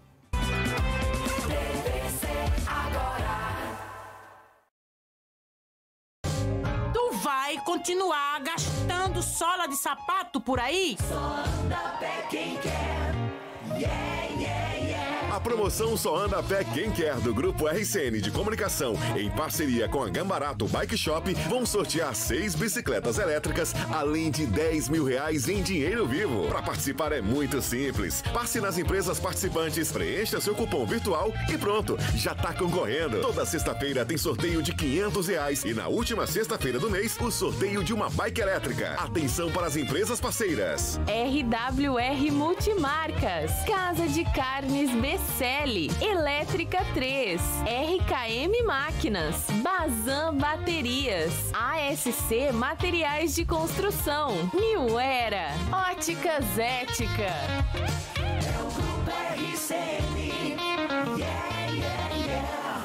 Tu vai continuar gastando sola de sapato por aí? Só anda a pé quem quer. Yeah, yeah, yeah. A promoção Só Anda a Pé Quem Quer do Grupo RCN de Comunicação, em parceria com a Gambarato Bike Shop, vão sortear 6 bicicletas elétricas, além de R$10 mil em dinheiro vivo. Para participar é muito simples. Passe nas empresas participantes, preencha seu cupom virtual e pronto, já tá concorrendo. Toda sexta-feira tem sorteio de R$500 e na última sexta-feira do mês, o sorteio de uma bike elétrica. Atenção para as empresas parceiras. RWR Multimarcas, Casa de Carnes BCL, Elétrica 3, RKM Máquinas, Bazan Baterias, ASC Materiais de Construção, New Era, Óticas Ética. É o Grupo RCN. Yeah, yeah, yeah.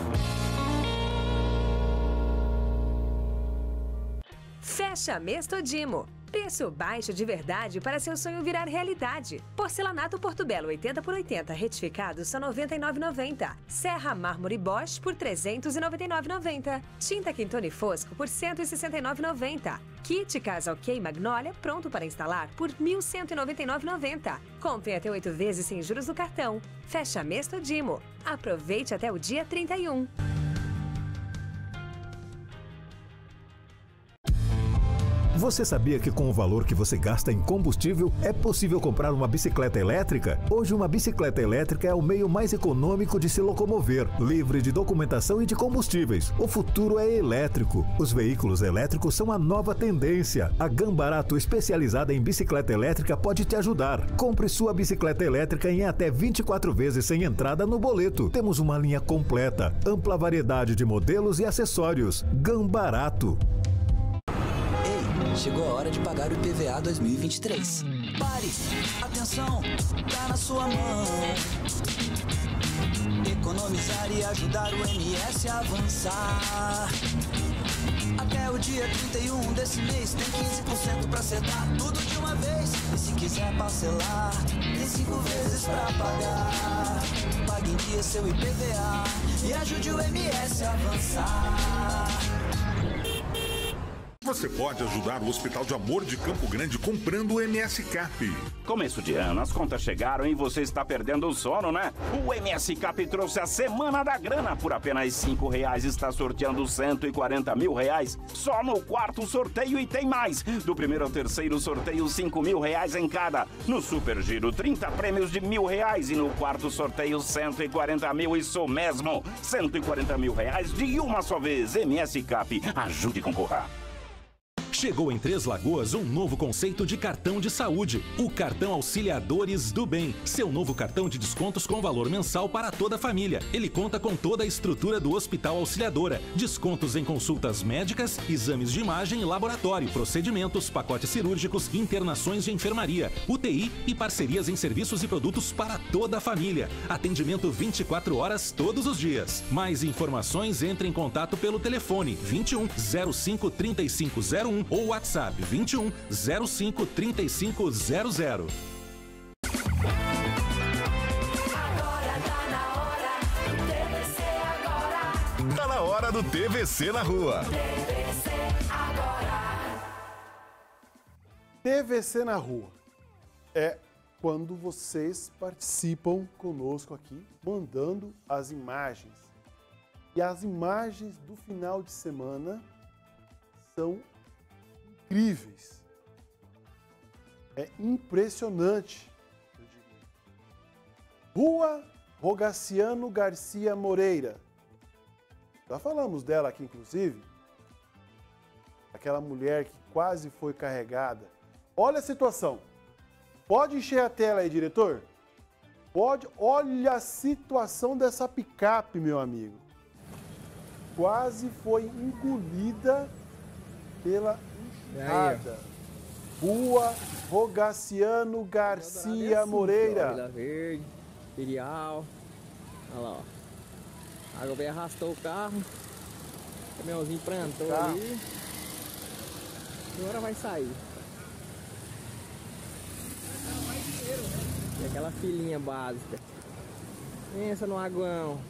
Fecha mês Todimo. Preço baixo de verdade para seu sonho virar realidade. Porcelanato Porto Belo 80 por 80, retificado só R$ 99,90. Serra Mármore Bosch por R$ 399,90. Tinta Quintone Fosco por R$ 169,90. Kit Casa OK Magnólia pronto para instalar por R$ 1.199,90. Compre até 8 vezes sem juros no cartão. Fecha mês Todimo. Aproveite até o dia 31. Você sabia que com o valor que você gasta em combustível é possível comprar uma bicicleta elétrica? Hoje uma bicicleta elétrica é o meio mais econômico de se locomover, livre de documentação e de combustíveis. O futuro é elétrico. Os veículos elétricos são a nova tendência. A Gambarato, especializada em bicicleta elétrica, pode te ajudar. Compre sua bicicleta elétrica em até 24 vezes sem entrada no boleto. Temos uma linha completa, ampla variedade de modelos e acessórios. Gambarato. Chegou a hora de pagar o IPVA 2023. Pare! Atenção! Tá na sua mão. Economizar e ajudar o MS a avançar. Até o dia 31 desse mês tem 15% pra acertar tudo de uma vez. E se quiser parcelar, tem 5 vezes pra pagar. Pague em dia seu IPVA e ajude o MS a avançar. Você pode ajudar o Hospital de Amor de Campo Grande comprando o MS Cap. Começo de ano, as contas chegaram e você está perdendo o sono, né? O MS Cap trouxe a Semana da Grana. Por apenas R$5 está sorteando R$140 mil só no quarto sorteio e tem mais. Do primeiro ao terceiro sorteio, R$5 mil em cada. No Super Giro, 30 prêmios de R$1.000 e no quarto sorteio, 140 mil. Isso mesmo, 140 mil de uma só vez. MS Cap, ajude a concorrer. Chegou em Três Lagoas um novo conceito de cartão de saúde, o Cartão Auxiliadores do Bem. Seu novo cartão de descontos com valor mensal para toda a família. Ele conta com toda a estrutura do Hospital Auxiliadora. Descontos em consultas médicas, exames de imagem e laboratório, procedimentos, pacotes cirúrgicos, internações de enfermaria, UTI e parcerias em serviços e produtos para toda a família. Atendimento 24 horas todos os dias. Mais informações, entre em contato pelo telefone 21 05 3501 ou WhatsApp 21 05 3500. Tá na hora do TVC na rua. TVC na rua é quando vocês participam conosco aqui, mandando as imagens. E as imagens do final de semana são incríveis. É impressionante, eu diria. Rua Rogaciano Garcia Moreira. Já falamos dela aqui, inclusive. Aquela mulher que quase foi carregada. Olha a situação. Pode encher a tela aí, diretor? Pode. Olha a situação dessa picape, meu amigo. Quase foi engolida pela enxurrada. Rua Rogaciano Garcia Moreira. Vila Verde, Imperial. Olha lá, ó. A água veio, arrastou o carro. O caminhãozinho plantou ali. Agora vai sair. E aquela filinha básica. Pensa no aguão.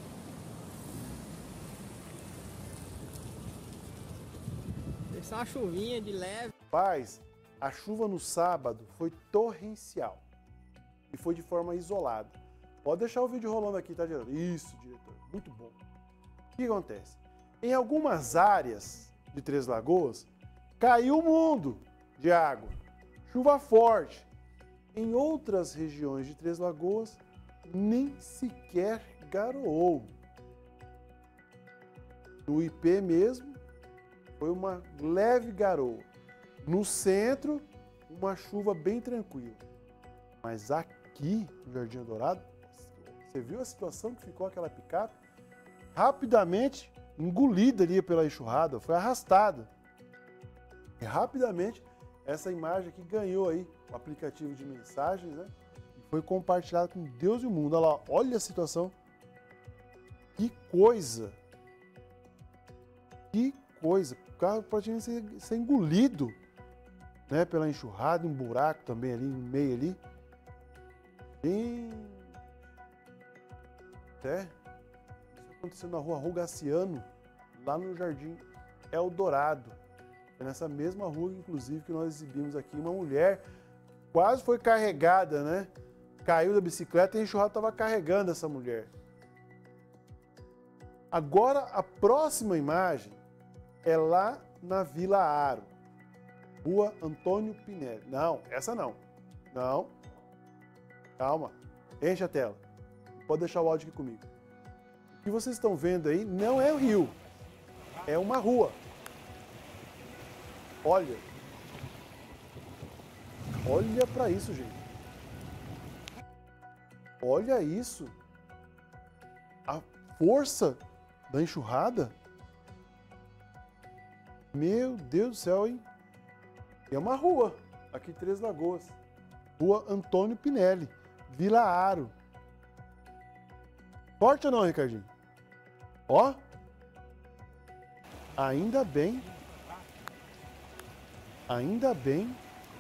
Só uma chuvinha de leve. Paz, a chuva no sábado foi torrencial e foi de forma isolada. Pode deixar o vídeo rolando aqui, tá, diretor? Isso, diretor. Muito bom. O que acontece? Em algumas áreas de Três Lagoas, caiu o mundo de água. Chuva forte. Em outras regiões de Três Lagoas, nem sequer garoou. No IP mesmo, foi uma leve garoa. No centro, uma chuva bem tranquila. Mas aqui, no Jardim Dourado, você viu a situação que ficou aquela picape? Rapidamente engolida ali pela enxurrada, foi arrastada. E rapidamente, essa imagem aqui ganhou aí o aplicativo de mensagens, né? E foi compartilhada com Deus e o mundo. Olha lá, olha a situação. Que coisa! Que coisa! O carro pode ser engolido, né, pela enxurrada, um buraco também ali, no meio ali. Isso aconteceu na rua Rogaciano, lá no Jardim Eldorado. É nessa mesma rua, inclusive, que nós exibimos aqui. Uma mulher quase foi carregada, né? Caiu da bicicleta e a enxurrada estava carregando essa mulher. Agora, a próxima imagem é lá na Vila Aro, Rua Antônio Pinelli. Não, essa não. Não. Calma. Enche a tela. Pode deixar o áudio aqui comigo. O que vocês estão vendo aí não é o rio. É uma rua. Olha. Olha para isso, gente. Olha isso. A força da enxurrada. Meu Deus do céu, hein? É uma rua, aqui em Três Lagoas. Rua Antônio Pinelli, Vila Aro. Forte ou não, Ricardinho? Ó. Ainda bem. Ainda bem.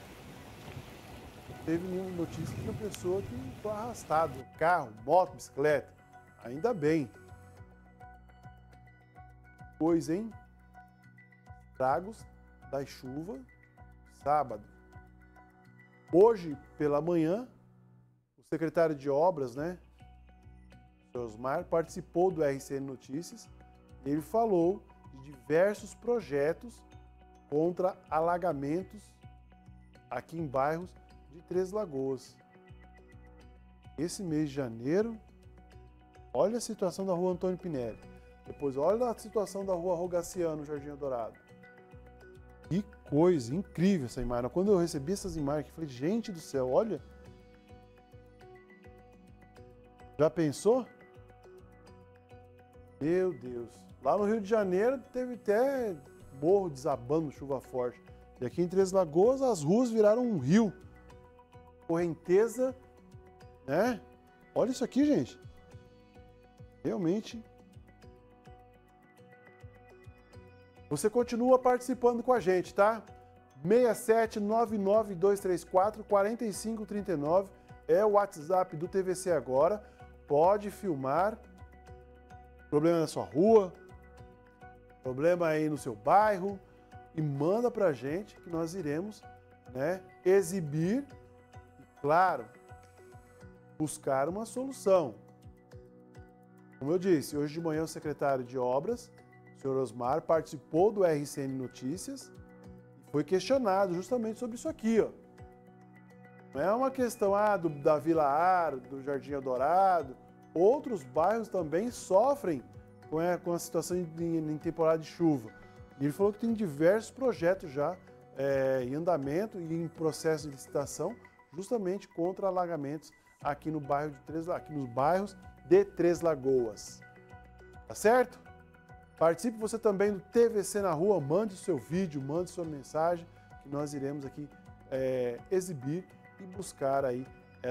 Teve notícia de uma pessoa que foi arrastada. Carro, moto, bicicleta. Ainda bem. Pois, hein? Estragos das chuvas, sábado. Hoje, pela manhã, o secretário de Obras, né, o senhor Osmar, participou do RCN Notícias e ele falou de diversos projetos contra alagamentos aqui em bairros de Três Lagoas. Esse mês de janeiro, olha a situação da rua Antônio Pinelli. Depois olha a situação da rua Rogaciano, Jardim Dourado. Que coisa incrível essa imagem. Quando eu recebi essas imagens, eu falei, gente do céu, olha. Já pensou? Meu Deus. Lá no Rio de Janeiro teve até morro desabando, chuva forte. E aqui em Três Lagoas as ruas viraram um rio. Correnteza, né? Olha isso aqui, gente. Realmente. Você continua participando com a gente, tá? 67992344539 é o WhatsApp do TVC Agora. Pode filmar. Problema na sua rua, problema aí no seu bairro e manda pra gente que nós iremos, né, exibir e, claro, buscar uma solução. Como eu disse, hoje de manhã o secretário de Obras, o senhor Osmar, participou do RCN Notícias e foi questionado justamente sobre isso aqui, ó. Não é uma questão da Vila Ar, do Jardim Eldorado, outros bairros também sofrem com a situação em temporada de chuva. E ele falou que tem diversos projetos já em andamento e em processo de licitação, justamente contra alagamentos aqui no bairro aqui nos bairros de Três Lagoas. Tá certo? Participe você também do TVC na Rua, mande o seu vídeo, mande sua mensagem, que nós iremos aqui exibir e buscar aí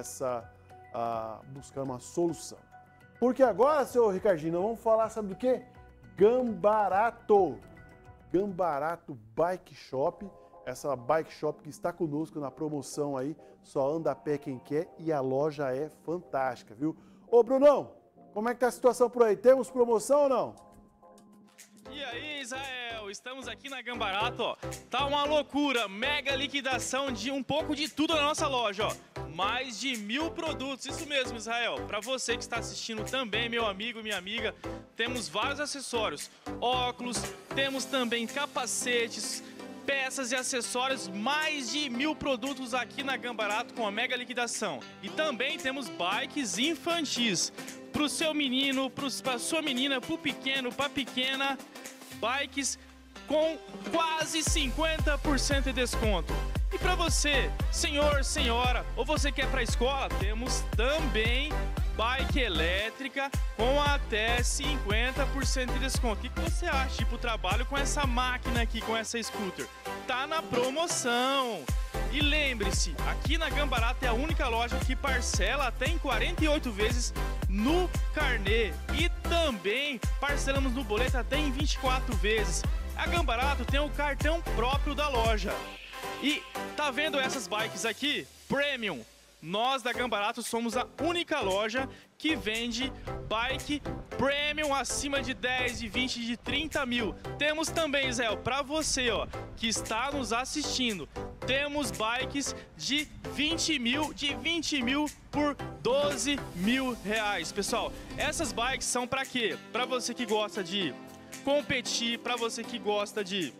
buscar uma solução. Porque agora, seu Ricardinho, nós vamos falar, sabe do quê? Gambarato. Gambarato Bike Shop. Essa bike shop que está conosco na promoção aí, só anda a pé quem quer e a loja é fantástica, viu? Ô, Brunão, como é que tá a situação por aí? Temos promoção ou não? E aí, Israel, estamos aqui na Gambarato, ó. Tá uma loucura, mega liquidação de um pouco de tudo na nossa loja, ó. Mais de 1000 produtos, isso mesmo, Israel. Para você que está assistindo também, meu amigo, minha amiga, temos vários acessórios, óculos, temos também capacetes, peças e acessórios, mais de 1000 produtos aqui na Gambarato com a mega liquidação. E também temos bikes infantis, pro seu menino, pra sua menina, pro pequeno, pra pequena, bikes com quase 50% de desconto. E para você, senhor, senhora, ou você quer ir para a escola, temos também bike elétrica com até 50% de desconto. O que você acha de ir para o trabalho com essa máquina aqui, com essa scooter? Tá na promoção! E lembre-se, aqui na Gambarato é a única loja que parcela até em 48 vezes no carnê. E também parcelamos no boleto até em 24 vezes. A Gambarato tem o cartão próprio da loja. E tá vendo essas bikes aqui? Premium. Nós da Gambarato somos a única loja que vende bike premium acima de 10, de 20, de 30 mil. Temos também, Israel, para você, ó, que está nos assistindo, temos bikes de 20 mil por 12 mil reais. Pessoal, essas bikes são para quê? Para você que gosta de competir, para você que gosta de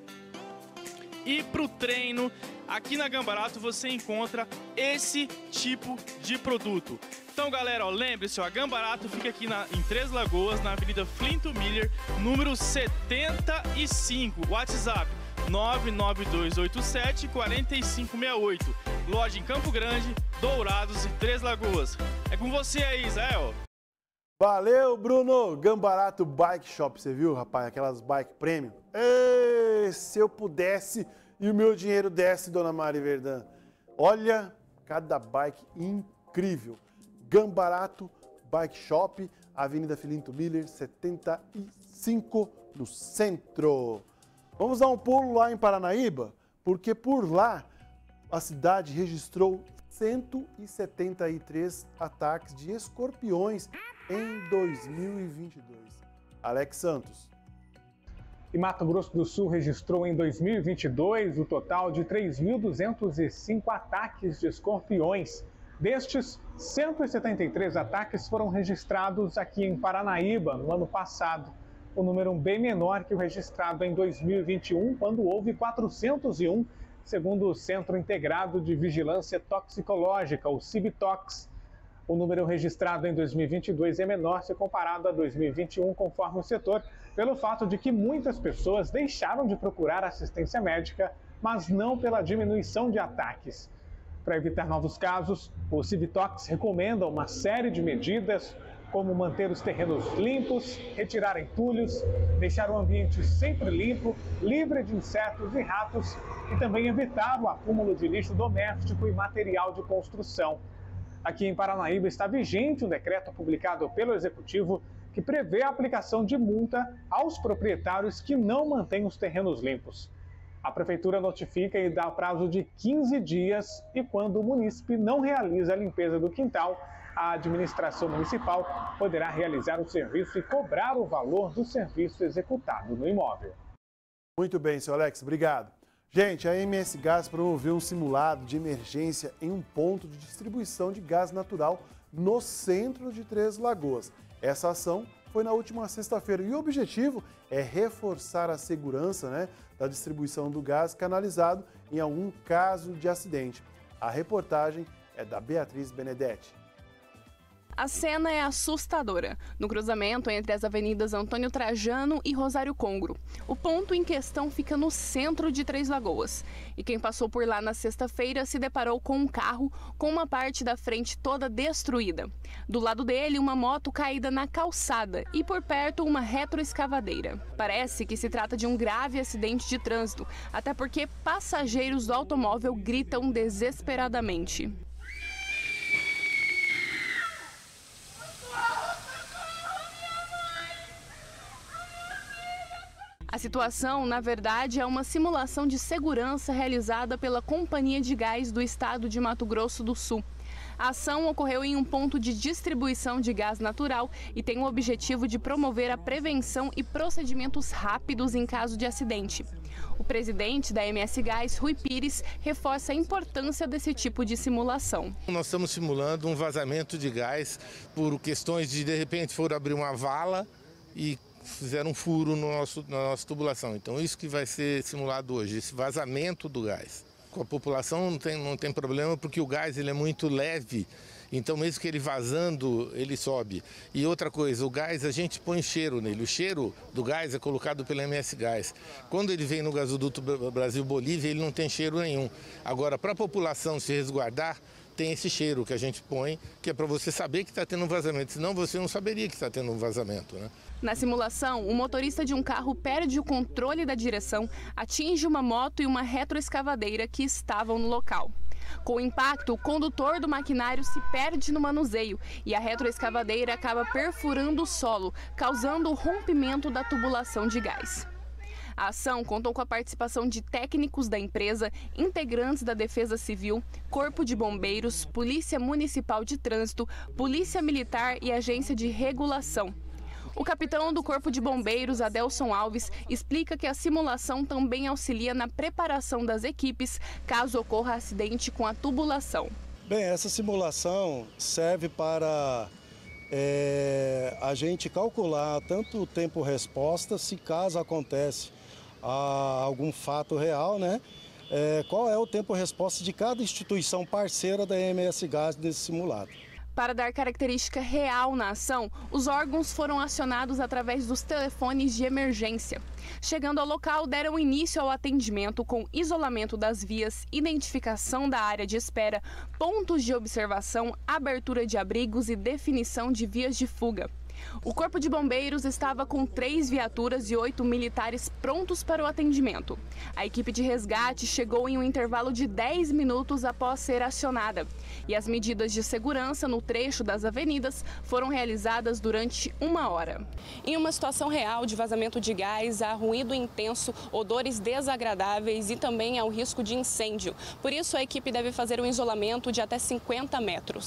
ir pro treino. Aqui na Gambarato você encontra esse tipo de produto. Então, galera, ó, lembre-se, a Gambarato fica aqui em Três Lagoas, na Avenida Flinto Miller, número 75, WhatsApp 99287-4568. Loja em Campo Grande, Dourados e Três Lagoas. É com você aí, Israel. Valeu, Bruno! Gambarato Bike Shop, você viu, rapaz? Aquelas bike premium. Ei, se eu pudesse e o meu dinheiro desse, dona Mari Verdão. Olha, cada bike incrível. Gambarato Bike Shop, Avenida Filinto Miller, 75, no centro. Vamos dar um pulo lá em Paranaíba, porque por lá a cidade registrou 173 ataques de escorpiões em 2022. Alex Santos. E Mato Grosso do Sul registrou em 2022 o total de 3.205 ataques de escorpiões. Destes, 173 ataques foram registrados aqui em Paranaíba no ano passado, um número bem menor que o registrado em 2021, quando houve 401, segundo o Centro Integrado de Vigilância Toxicológica, o CIVITOX. O número registrado em 2022 é menor se comparado a 2021, conforme o setor, pelo fato de que muitas pessoas deixaram de procurar assistência médica, mas não pela diminuição de ataques. Para evitar novos casos, o CIVITOX recomenda uma série de medidas, como manter os terrenos limpos, retirar entulhos, deixar o ambiente sempre limpo, livre de insetos e ratos e também evitar o acúmulo de lixo doméstico e material de construção. Aqui em Paranaíba está vigente um decreto publicado pelo Executivo que prevê a aplicação de multa aos proprietários que não mantêm os terrenos limpos. A Prefeitura notifica e dá prazo de 15 dias e quando o munícipe não realiza a limpeza do quintal, a administração municipal poderá realizar o serviço e cobrar o valor do serviço executado no imóvel. Muito bem, seu Alex, obrigado. Gente, a MS Gás promoveu um simulado de emergência em um ponto de distribuição de gás natural no centro de Três Lagoas. Essa ação foi na última sexta-feira e o objetivo é reforçar a segurança, da distribuição do gás canalizado em algum caso de acidente. A reportagem é da Beatriz Benedetti. A cena é assustadora, no cruzamento entre as avenidas Antônio Trajano e Rosário Congro. O ponto em questão fica no centro de Três Lagoas. E quem passou por lá na sexta-feira se deparou com um carro com uma parte da frente toda destruída. Do lado dele, uma moto caída na calçada e por perto uma retroescavadeira. Parece que se trata de um grave acidente de trânsito, até porque passageiros do automóvel gritam desesperadamente. A situação, na verdade, é uma simulação de segurança realizada pela Companhia de Gás do Estado de Mato Grosso do Sul. A ação ocorreu em um ponto de distribuição de gás natural e tem o objetivo de promover a prevenção e procedimentos rápidos em caso de acidente. O presidente da MS Gás, Rui Pires, reforça a importância desse tipo de simulação. Nós estamos simulando um vazamento de gás por questões de repente, for abrir uma vala e fizeram um furo na nossa tubulação. Então isso que vai ser simulado hoje, esse vazamento do gás. Com a população não tem problema porque o gás ele é muito leve, então mesmo que ele vazando, ele sobe. E outra coisa, o gás a gente põe cheiro nele, o cheiro do gás é colocado pela MS Gás. Quando ele vem no gasoduto Brasil-Bolívia, ele não tem cheiro nenhum. Agora, para a população se resguardar, tem esse cheiro que a gente põe, que é para você saber que está tendo um vazamento, senão você não saberia que está tendo um vazamento, Na simulação, o motorista de um carro perde o controle da direção, atinge uma moto e uma retroescavadeira que estavam no local. Com o impacto, o condutor do maquinário se perde no manuseio e a retroescavadeira acaba perfurando o solo, causando o rompimento da tubulação de gás. A ação contou com a participação de técnicos da empresa, integrantes da Defesa Civil, Corpo de Bombeiros, Polícia Municipal de Trânsito, Polícia Militar e Agência de Regulação. O capitão do Corpo de Bombeiros, Adelson Alves, explica que a simulação também auxilia na preparação das equipes caso ocorra acidente com a tubulação. Bem, essa simulação serve para a gente calcular tanto o tempo-resposta, se caso acontece algum fato real, qual é o tempo-resposta de cada instituição parceira da MS Gás desse simulado. Para dar característica real na ação, os órgãos foram acionados através dos telefones de emergência. Chegando ao local, deram início ao atendimento com isolamento das vias, identificação da área de espera, pontos de observação, abertura de abrigos e definição de vias de fuga. O Corpo de Bombeiros estava com 3 viaturas e 8 militares prontos para o atendimento. A equipe de resgate chegou em um intervalo de 10 minutos após ser acionada. E as medidas de segurança no trecho das avenidas foram realizadas durante 1 hora. Em uma situação real de vazamento de gás, há ruído intenso, odores desagradáveis e também há o risco de incêndio. Por isso, a equipe deve fazer um isolamento de até 50 metros.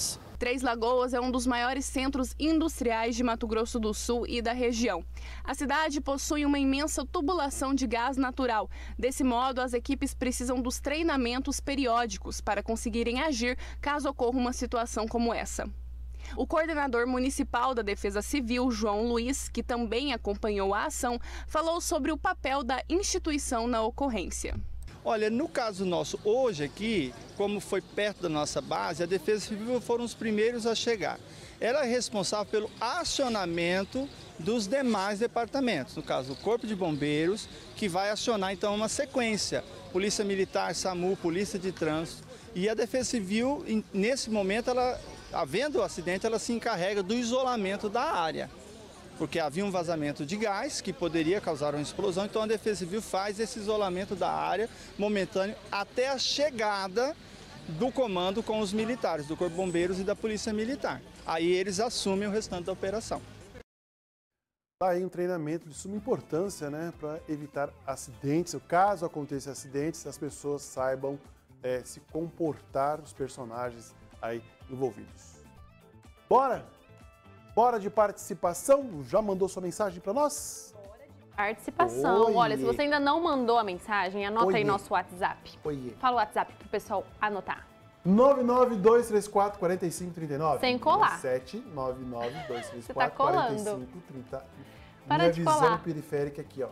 Três Lagoas é um dos maiores centros industriais de Mato Grosso do Sul e da região. A cidade possui uma imensa tubulação de gás natural. Desse modo, as equipes precisam dos treinamentos periódicos para conseguirem agir caso ocorra uma situação como essa. O coordenador municipal da Defesa Civil, João Luiz, que também acompanhou a ação, falou sobre o papel da instituição na ocorrência. Olha, no caso nosso, hoje aqui, como foi perto da nossa base, a Defesa Civil foram os primeiros a chegar. Ela é responsável pelo acionamento dos demais departamentos, no caso, o Corpo de Bombeiros, que vai acionar então uma sequência, Polícia Militar, SAMU, Polícia de Trânsito, e a Defesa Civil, nesse momento, havendo o acidente, ela se encarrega do isolamento da área. Porque havia um vazamento de gás que poderia causar uma explosão, então a Defesa Civil faz esse isolamento da área momentâneo até a chegada do comando com os militares, do Corpo de Bombeiros e da Polícia Militar. Aí eles assumem o restante da operação. Tá aí um treinamento de suma importância, né, para evitar acidentes. Caso aconteça acidentes, as pessoas saibam se comportar, os personagens aí envolvidos. Bora! Bora de participação? Já mandou sua mensagem para nós? Participação. Oiê. Olha, se você ainda não mandou a mensagem, anota aí nosso WhatsApp. Oiê. Fala o WhatsApp pro pessoal anotar. 992344539. Sem colar. 79992344539. Você tá colando. Para Minha de visão colar. periférica aqui, ó.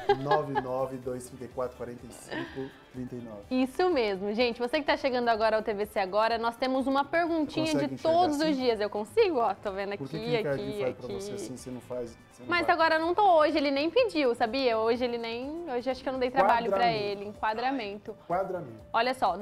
992344539. Isso mesmo, gente. Você que tá chegando agora ao TVC Agora, nós temos uma perguntinha Você de consegue enxergar todos assim? os dias. Eu consigo, ó. Tô vendo Por aqui, que o Ricardinho aqui, faz pra você aqui. assim, você não faz? Você não Mas vai? agora eu não tô hoje, ele nem pediu, sabia? Hoje ele nem. Hoje acho que eu não dei trabalho pra Enquadramento. ele. Enquadramento. Enquadramento. Olha só,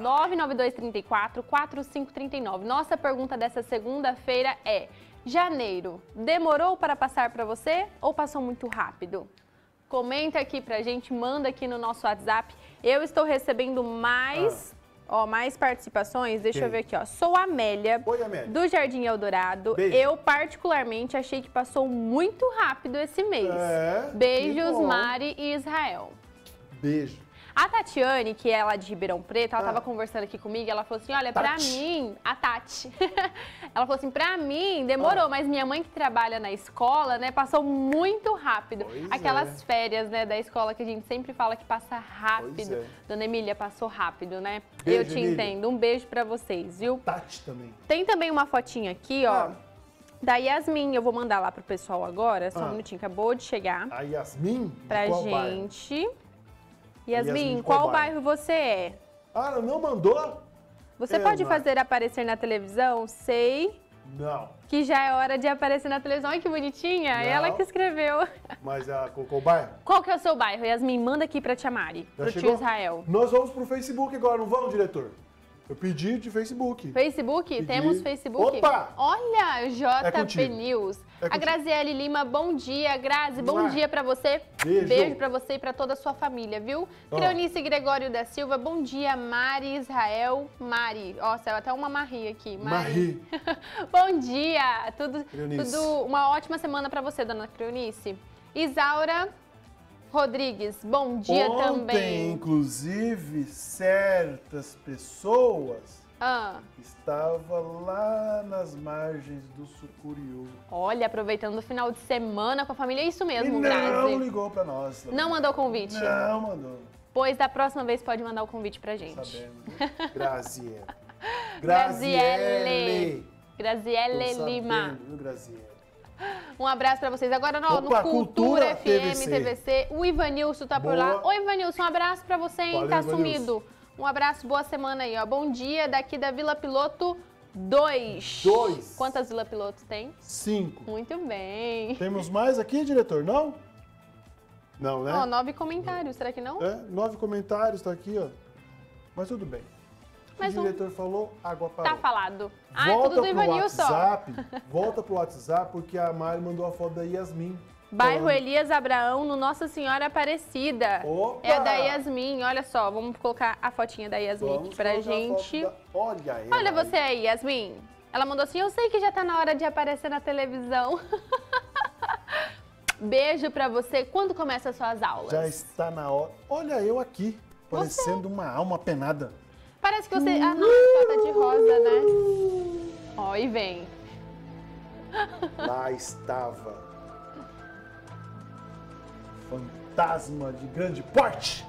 99234-4539. Nossa pergunta dessa segunda-feira é: janeiro, demorou para passar para você ou passou muito rápido? Comenta aqui pra gente, manda aqui no nosso WhatsApp. Eu estou recebendo mais participações. Deixa eu ver aqui, ó. Sou a Amélia, do Jardim Eldorado. Beijo. Eu, particularmente, achei que passou muito rápido esse mês. É, Beijos, que bom. Mari e Israel. Beijo. A Tatiane, que é lá de Ribeirão Preto, ela tava conversando aqui comigo, ela falou assim, olha, pra mim, a Tati, ela falou assim, pra mim demorou, mas minha mãe que trabalha na escola, né, passou muito rápido. Aquelas férias, né, da escola que a gente sempre fala que passa rápido. Dona Emília, passou rápido, né? Beijo, eu te Emília. entendo. Um beijo pra vocês, viu? Tati também. Tem também uma fotinha aqui, ó, da Yasmin. Eu vou mandar lá pro pessoal agora, só um minutinho, acabou de chegar. A Yasmin? Pra qual gente. bairro? Yasmin, de qual qual bairro você é? Ah, não mandou? Você pode fazer aparecer na televisão? Sei Não. que já é hora de aparecer na televisão. Olha que bonitinha, Não. ela que escreveu. Mas colocou o bairro? Qual que é o seu bairro, Yasmin? Manda aqui pra Tia Mari, Já pro chegou? tio Israel. Nós vamos pro Facebook agora, não vamos, diretor? Eu pedi de Facebook. Facebook? Pedi. Temos Facebook? Opa! Olha, É JP contigo. News. É A contigo. Graziele Lima, bom dia. Grazi, bom dia pra você. Beijo. Pra você e pra toda a sua família, viu? Ó. Creonice Gregório da Silva, bom dia. Mari, Israel, Mari. Ó, saiu até uma Mari aqui. Mari. Bom dia. Creonice. Uma ótima semana pra você, dona Creonice. Isaura Rodrigues, bom dia Ontem, também. inclusive, certas pessoas estavam lá nas margens do Sucuriú. Olha, aproveitando o final de semana com a família, é isso mesmo, E Grazi. não ligou pra nós. Não mandou convite? Não mandou. Pois da próxima vez pode mandar o convite pra gente. Sabemos. Graziele. Graziele. Graziele Tô Lima. sabendo, viu, Graziele? Um abraço pra vocês. Agora no Opa, Cultura Cultura FM, TVC. O Ivanilson tá por lá. Boa. Oi, Ivanilson, um abraço pra você, hein? Valeu, Tá Ivanilson. sumido. Um abraço, boa semana aí, ó. Bom dia, daqui da Vila Piloto 2. 2. Quantas Vila Pilotos tem? 5. Muito bem. Temos mais aqui, diretor? Não? Não, né? Ó, 9 comentários, será que não? 9 comentários, tá aqui, ó. Mas tudo bem. Mas o diretor falou, água parou. Tá falado. Ah, é Volta tudo do pro Ivanilson. WhatsApp, volta pro WhatsApp, porque a Mari mandou a foto da Yasmin. Bairro falando. Elias Abraão, no Nossa Senhora Aparecida. Opa! É da Yasmin, olha só, vamos colocar a fotinha da Yasmin Vamos aqui pra colocar a gente. foto da- Olha ela. Olha você aí, Yasmin. Ela mandou assim, eu sei que já tá na hora de aparecer na televisão. Beijo pra você. Quando começam as suas aulas? Já está na hora. Olha eu aqui, parecendo uma alma penada. Parece que você... Ah, não, só tá de rosa, né? Ó, e vem. Lá estava. Fantasma de grande porte.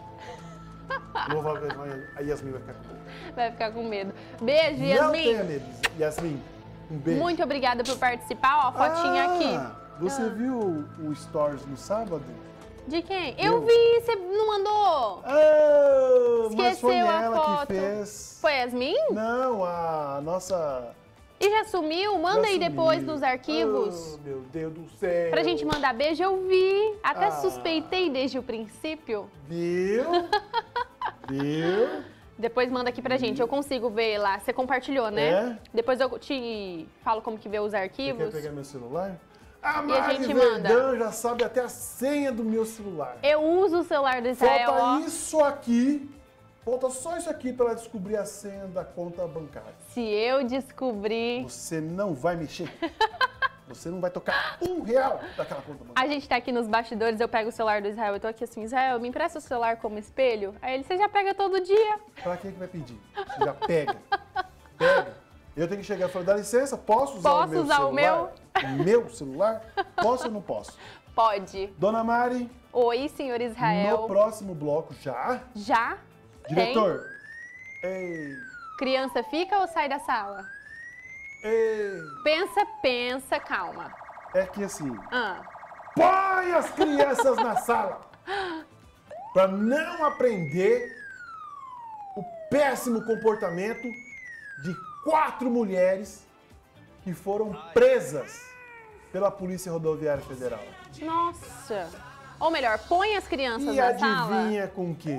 A Yasmin vai ficar com medo. Vai ficar com medo. Beijo, Yasmin. Não tenha medo, Yasmin. Um beijo. Muito obrigada por participar. Ó, a fotinha aqui. Você viu o Stories no sábado? De quem? Eu vi, você não mandou? Mas foi Esqueceu a ela foto. que fez. Foi Yasmin? Não, a nossa... E já sumiu? Manda aí depois nos arquivos. Oh, meu Deus do céu. Pra gente mandar beijo, eu vi. Até suspeitei desde o princípio. Viu? Viu? Depois manda aqui pra gente, eu consigo ver lá. Você compartilhou, né? É? Depois eu te falo como que vê os arquivos. Você quer pegar meu celular? A E a Mari gente Verdão manda. já sabe até a senha do meu celular. Eu uso o celular do Israel, Falta ó. isso aqui. Falta só isso aqui para ela descobrir a senha da conta bancária. Se eu descobrir... Você não vai mexer. Você não vai tocar R$1 daquela conta bancária. A gente tá aqui nos bastidores, eu pego o celular do Israel, eu tô aqui assim, Israel, me empresta o celular como espelho? Aí ele, você já pega todo dia. Pra quem que vai pedir? Você já pega. Pega. Eu tenho que chegar e falar, dá licença, posso usar o meu celular? Meu celular? Posso ou não posso? Pode. Dona Mari. Oi, senhor Israel. No próximo bloco, já? Já? Diretor. Ei. Criança fica ou sai da sala? Ei. Pensa, calma. É que assim, Ah. põe as crianças na sala para não aprender o péssimo comportamento de 4 mulheres que foram presas pela Polícia Rodoviária Federal. Nossa. Ou melhor, põe as crianças E na sala. adivinha com o quê?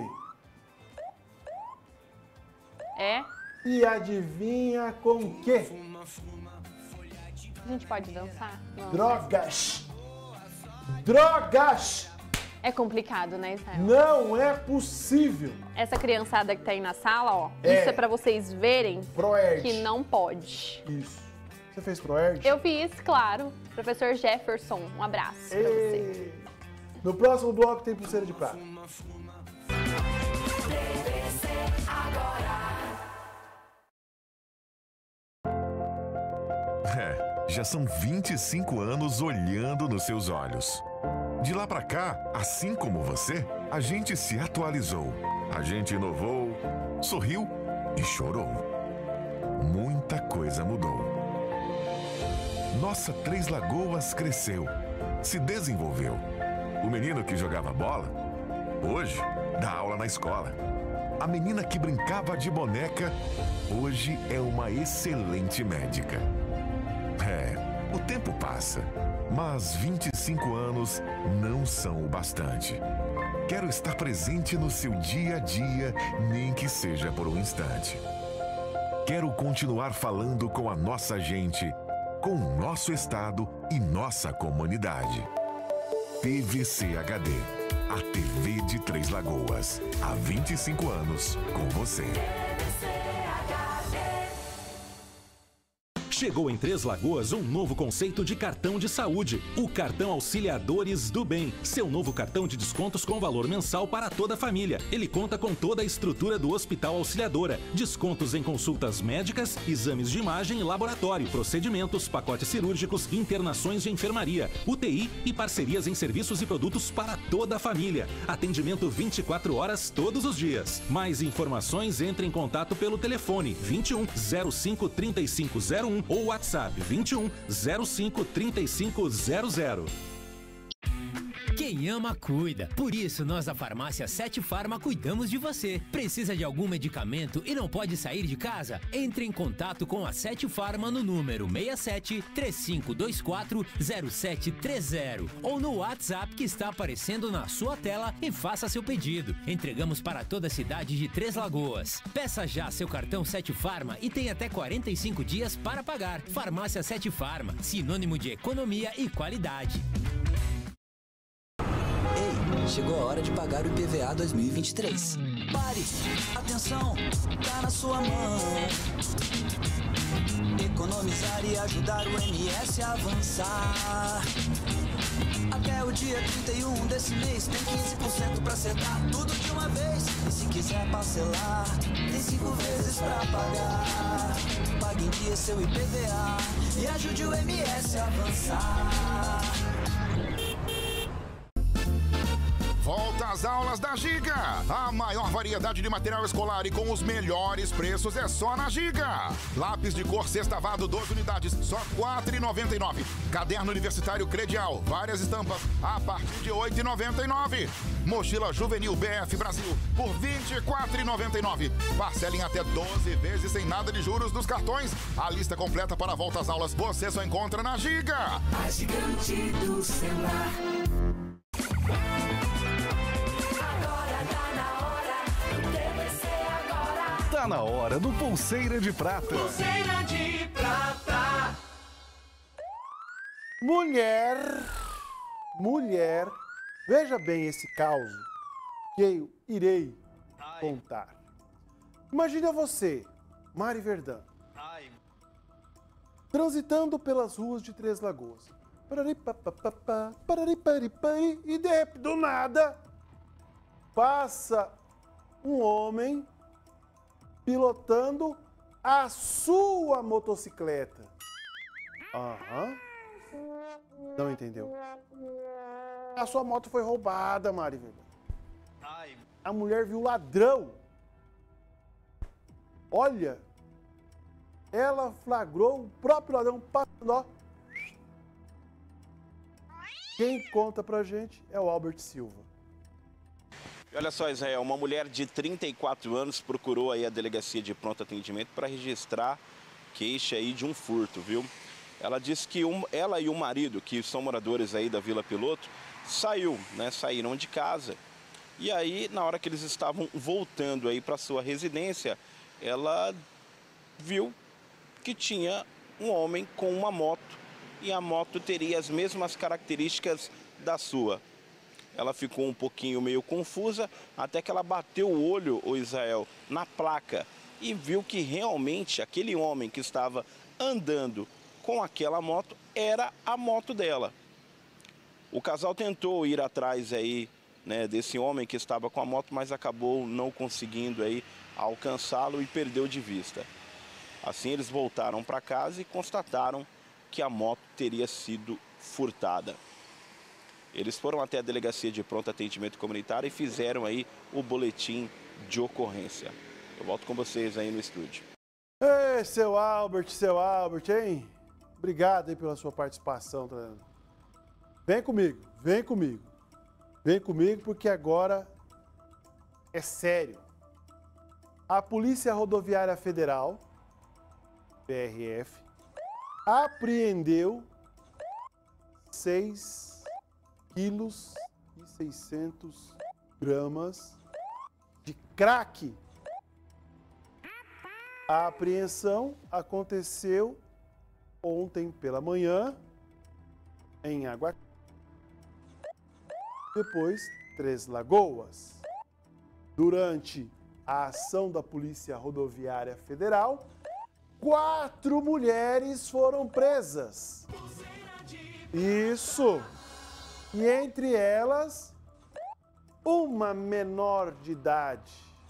É? E adivinha com o quê? A gente pode dançar? Não. Drogas! Drogas! É complicado, né, Israel? Não é possível. Essa criançada que tá aí na sala, ó, É. isso é pra vocês verem Proerd. que não pode. Isso. Você fez Proerd? Eu fiz, claro. Professor Jefferson, um abraço pra você. No próximo bloco tem pulseira de prata. Já são 25 anos olhando nos seus olhos. De lá pra cá, assim como você, a gente se atualizou. A gente inovou, sorriu e chorou. Muita coisa mudou. Nossa Três Lagoas cresceu, se desenvolveu. O menino que jogava bola, hoje dá aula na escola. A menina que brincava de boneca, hoje é uma excelente médica. O tempo passa, mas 25 anos não são o bastante. Quero estar presente no seu dia a dia, nem que seja por um instante. Quero continuar falando com a nossa gente, com o nosso estado e nossa comunidade. TVC HD, a TV de Três Lagoas. Há 25 anos com você. Chegou em Três Lagoas um novo conceito de cartão de saúde, o cartão Auxiliadores do Bem. Seu novo cartão de descontos com valor mensal para toda a família. Ele conta com toda a estrutura do Hospital Auxiliadora, descontos em consultas médicas, exames de imagem e laboratório, procedimentos, pacotes cirúrgicos, internações de enfermaria, UTI e parcerias em serviços e produtos para toda a família. Atendimento 24 horas todos os dias. Mais informações, entre em contato pelo telefone 21 05 3501 ou WhatsApp 21 05 3500. Quem ama, cuida. Por isso, nós da Farmácia 7 Farma cuidamos de você. Precisa de algum medicamento e não pode sair de casa? Entre em contato com a 7 Farma no número 67 3524 0730 ou no WhatsApp que está aparecendo na sua tela e faça seu pedido. Entregamos para toda a cidade de Três Lagoas. Peça já seu cartão 7 Farma e tem até 45 dias para pagar. Farmácia 7 Farma, sinônimo de economia e qualidade. chegou a hora de pagar o IPVA 2023. Pare, atenção, tá na sua mão. Economizar e ajudar o MS a avançar. Até o dia 31 desse mês tem 15% pra acertar tudo de uma vez. E se quiser parcelar, tem 5 vezes pra pagar. Pague em dia seu IPVA e ajude o MS a avançar. Volta às aulas da Giga. A maior variedade de material escolar e com os melhores preços é só na Giga. Lápis de cor sextavado, 12 unidades, só R$ 4,99. Caderno universitário Credial, várias estampas, a partir de R$ 8,99. Mochila juvenil BF Brasil, por R$ 24,99. Parcela em até 12 vezes sem nada de juros dos cartões. A lista completa para a volta às aulas você só encontra na Giga. A gigante do celular. Tá na hora do Pulseira de Prata. Pulseira de prata. Mulher, veja bem esse caos que eu irei contar. Imagina você, Mari Verdão, transitando pelas ruas de Três Lagoas. E de repente, do nada, passa um homem pilotando a sua motocicleta. Aham. Não entendeu? A sua moto foi roubada, Mari. A mulher viu o ladrão. Olha, ela flagrou o próprio ladrão passando, ó. Quem conta pra gente é o Albert Silva. Olha só, Israel, uma mulher de 34 anos procurou aí a delegacia de pronto atendimento para registrar queixa aí de um furto, viu? Ela disse que ela e o marido, que são moradores aí da Vila Piloto, saíram de casa. E aí, na hora que eles estavam voltando aí para sua residência, ela viu que tinha um homem com uma moto e a moto teria as mesmas características da sua. Ela ficou um pouquinho meio confusa, até que ela bateu o olho, o Israel, na placa e viu que realmente aquele homem que estava andando com aquela moto era a moto dela. O casal tentou ir atrás aí, né, desse homem que estava com a moto, mas acabou não conseguindo aí alcançá-lo e perdeu de vista. Assim eles voltaram para casa e constataram que a moto teria sido furtada. Eles foram até a delegacia de pronto atendimento comunitário e fizeram aí o boletim de ocorrência. Eu volto com vocês aí no estúdio. Ei, seu Albert, hein? Obrigado aí pela sua participação. Vem comigo. Vem comigo porque agora é sério. A Polícia Rodoviária Federal, PRF, apreendeu 6,6 quilos de crack. A apreensão aconteceu ontem pela manhã em Água, depois Três Lagoas. Durante a ação da Polícia Rodoviária Federal, 4 mulheres foram presas. Isso! E entre elas, uma menor de idade.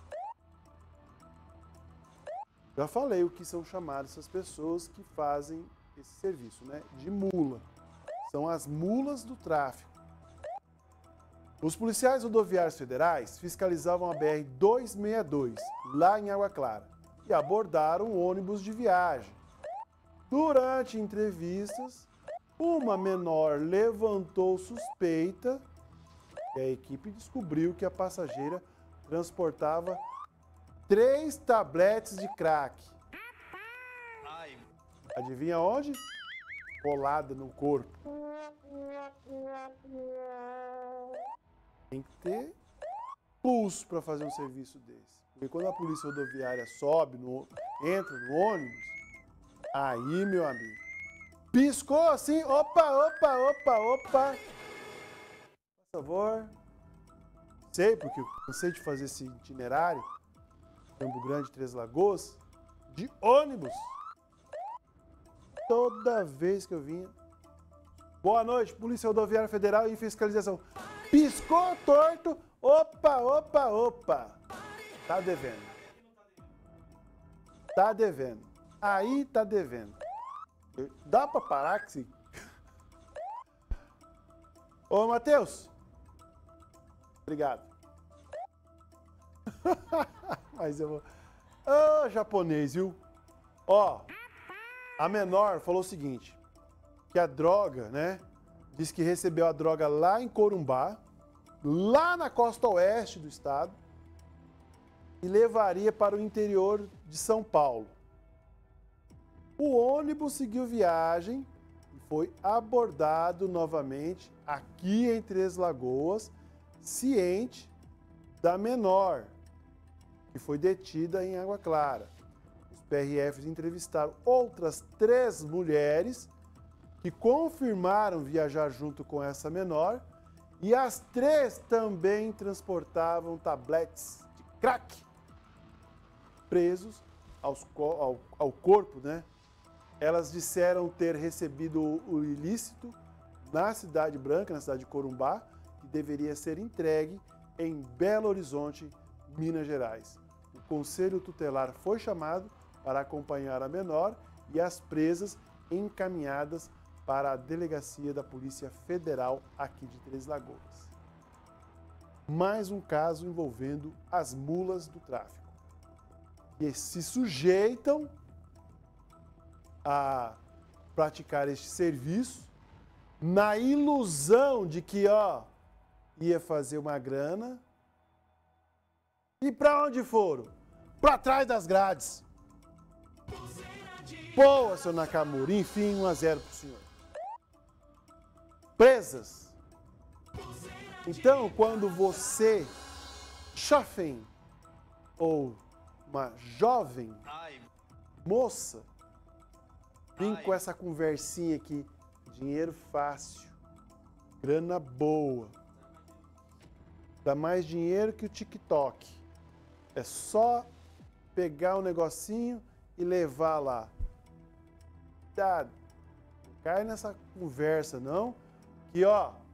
Já falei o que são chamadas essas pessoas que fazem esse serviço, né? De mula. São as mulas do tráfico. Os policiais rodoviários federais fiscalizavam a BR-262, lá em Água Clara, e abordaram um ônibus de viagem. Durante entrevistas, uma menor levantou suspeita e a equipe descobriu que a passageira transportava 3 tabletes de crack. Adivinha onde? Colada no corpo. Tem que ter pulso para fazer um serviço desse. Porque quando a polícia rodoviária entra no ônibus, aí, meu amigo, piscou assim, opa. Por favor, sei, porque eu cansei de fazer esse itinerário, Campo Grande, Três Lagoas, de ônibus. Toda vez que eu vinha, boa noite, Polícia Rodoviária Federal e Fiscalização. Piscou torto, opa. Tá devendo. Tá devendo. Aí tá devendo. Dá pra parar que se... Ô, Matheus. Obrigado. Mas eu vou... Ô, japonês, viu? Ó, a menor falou o seguinte, que a droga, né? Diz que recebeu a droga lá em Corumbá, lá na costa oeste do estado, e levaria para o interior de São Paulo. O ônibus seguiu viagem e foi abordado novamente aqui em Três Lagoas, ciente da menor, que foi detida em Água Clara. Os PRFs entrevistaram outras 3 mulheres que confirmaram viajar junto com essa menor e as 3 também transportavam tabletes de crack presos ao corpo, né? Elas disseram ter recebido o ilícito na Cidade Branca, na cidade de Corumbá, que deveria ser entregue em Belo Horizonte, Minas Gerais. O Conselho Tutelar foi chamado para acompanhar a menor e as presas encaminhadas para a Delegacia da Polícia Federal aqui de Três Lagoas. Mais um caso envolvendo as mulas do tráfico, que se sujeitam a praticar este serviço na ilusão de que, ia fazer uma grana. E para onde foram? Para trás das grades. Boa, seu Nakamura. Enfim, 1-0 pro senhor. Presas. Então, quando você, jovem, ou uma jovem moça, vem com essa conversinha aqui, dinheiro fácil, grana boa, dá mais dinheiro que o TikTok. É só pegar um negocinho e levar lá. Tá, não cai nessa conversa não, que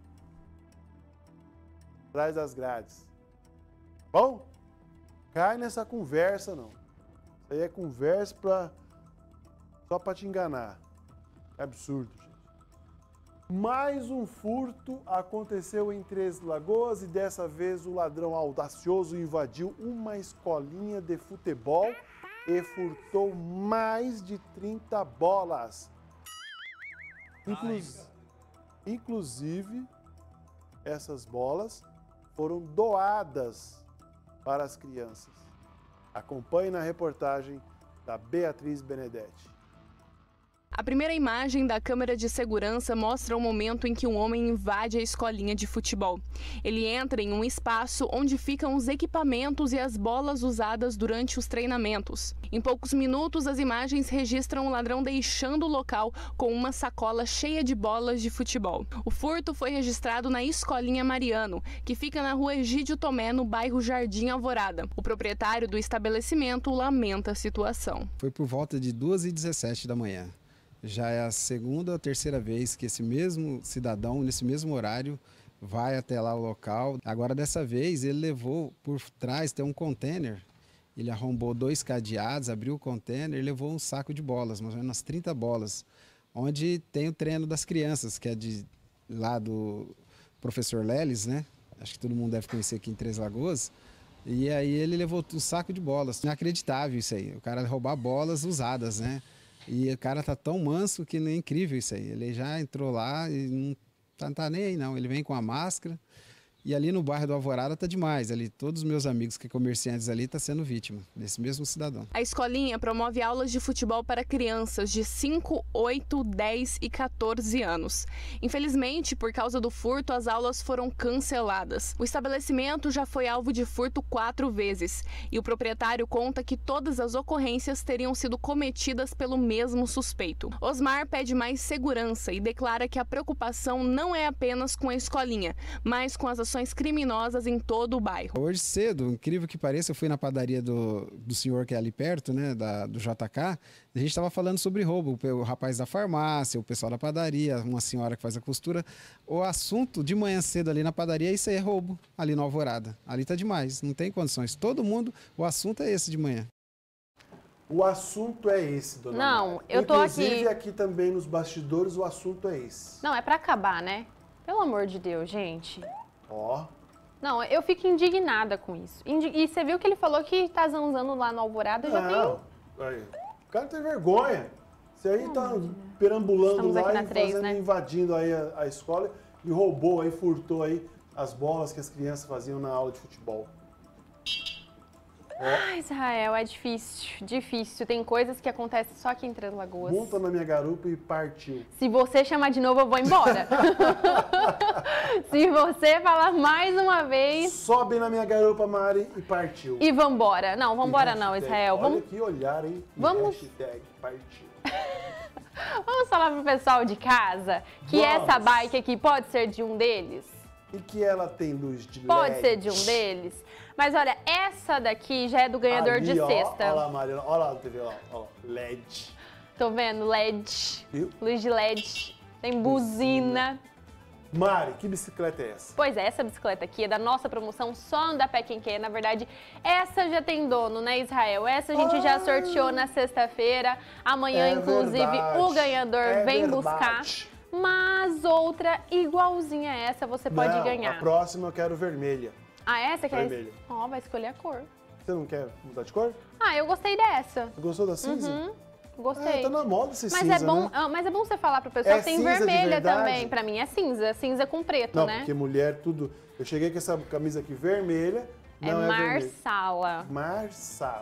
atrás das grades. Bom? Cai nessa conversa não. Isso aí é conversa só para te enganar. É absurdo, gente. Mais um furto aconteceu em Três Lagoas e dessa vez o ladrão audacioso invadiu uma escolinha de futebol e furtou mais de 30 bolas. Inclusive, essas bolas foram doadas para as crianças. Acompanhe na reportagem da Beatriz Benedetti. A primeira imagem da câmera de segurança mostra o momento em que um homem invade a escolinha de futebol. Ele entra em um espaço onde ficam os equipamentos e as bolas usadas durante os treinamentos. Em poucos minutos, as imagens registram o ladrão deixando o local com uma sacola cheia de bolas de futebol. O furto foi registrado na Escolinha Mariano, que fica na rua Egídio Tomé, no bairro Jardim Alvorada. O proprietário do estabelecimento lamenta a situação. Foi por volta de 2h17 da manhã. Já é a segunda ou terceira vez que esse mesmo cidadão, nesse mesmo horário, vai até lá o local. Agora, dessa vez, ele levou por trás, tem um container, ele arrombou 2 cadeados, abriu o container e levou um saco de bolas, mais ou menos 30 bolas, onde tem o treino das crianças, que é lá do professor Leles, né? Acho que todo mundo deve conhecer aqui em Três Lagoas. E aí ele levou um saco de bolas. Inacreditável isso aí, o cara roubar bolas usadas, né? E o cara tá tão manso que é incrível isso aí. Ele já entrou lá e não tá nem aí não. Ele vem com a máscara e ali no bairro do Alvorada tá demais. Ali todos os meus amigos que são comerciantes ali tá sendo vítima desse mesmo cidadão. A escolinha promove aulas de futebol para crianças de 5, 8, 10 e 14 anos. Infelizmente, por causa do furto, as aulas foram canceladas. O estabelecimento já foi alvo de furto 4 vezes e o proprietário conta que todas as ocorrências teriam sido cometidas pelo mesmo suspeito. Osmar pede mais segurança e declara que a preocupação não é apenas com a escolinha, mas com as ações organizações criminosas em todo o bairro. Hoje cedo, incrível que pareça, eu fui na padaria do senhor que é ali perto, né, do JK, a gente estava falando sobre roubo, o rapaz da farmácia, o pessoal da padaria, uma senhora que faz a costura. O assunto de manhã cedo ali na padaria, isso aí é roubo, ali na Alvorada. Ali tá demais, não tem condições. Todo mundo, o assunto é esse de manhã. O assunto é esse, dona Não, Mari. eu tô aqui... Inclusive, aqui também nos bastidores, o assunto é esse. Não, é pra acabar, né? Pelo amor de Deus, gente. Ó. Não, eu fico indignada com isso. E você viu que ele falou que tá zanzando lá no Alvorada, já tem... Aí. O cara tem vergonha. Você aí tá perambulando lá e fazendo, invadindo aí a escola e roubou aí, furtou aí as bolas que as crianças faziam na aula de futebol. Ah, Israel, é difícil. Tem coisas que acontecem só aqui em Três Lagoas. Monta na minha garupa e partiu. Se você chamar de novo, eu vou embora. Se você falar mais uma vez... Sobe na minha garupa, Mari, e partiu. E vambora. Não, vambora não, Israel. Olha vamos... que olhar, hein? Vamos... Hashtag partiu. Vamos falar pro pessoal de casa que essa bike aqui pode ser de um deles? E que ela tem luz de LED. Pode ser de um deles. Mas olha, essa daqui já é do ganhador ali, de ó, sexta. Olha lá, Mariana. Olha lá na TV, ó. LED. Tô vendo? LED. Viu? Luz de LED. Tem buzina. Mari, que bicicleta é essa? Pois é, essa bicicleta aqui é da nossa promoção Só Anda Pé Quem Quer. Na verdade, essa já tem dono, né, Israel? Essa a gente já sorteou na sexta-feira. Amanhã, inclusive, o ganhador vem buscar. Mas outra igualzinha a essa você pode ganhar. A próxima eu quero vermelha. Ah, essa quer? Vermelha. Ó, vai escolher a cor. Você não quer mudar de cor? Ah, eu gostei dessa. Você gostou da cinza? Uhum, gostei. Tá na moda esse mas cinza, é bom, né? Mas é bom você falar pro pessoal que tem cinza de vermelha verdade? também. Pra mim é cinza. Cinza com preto, Não, né? porque mulher tudo... Eu cheguei com essa camisa aqui vermelha, não é Marsala. Marsala.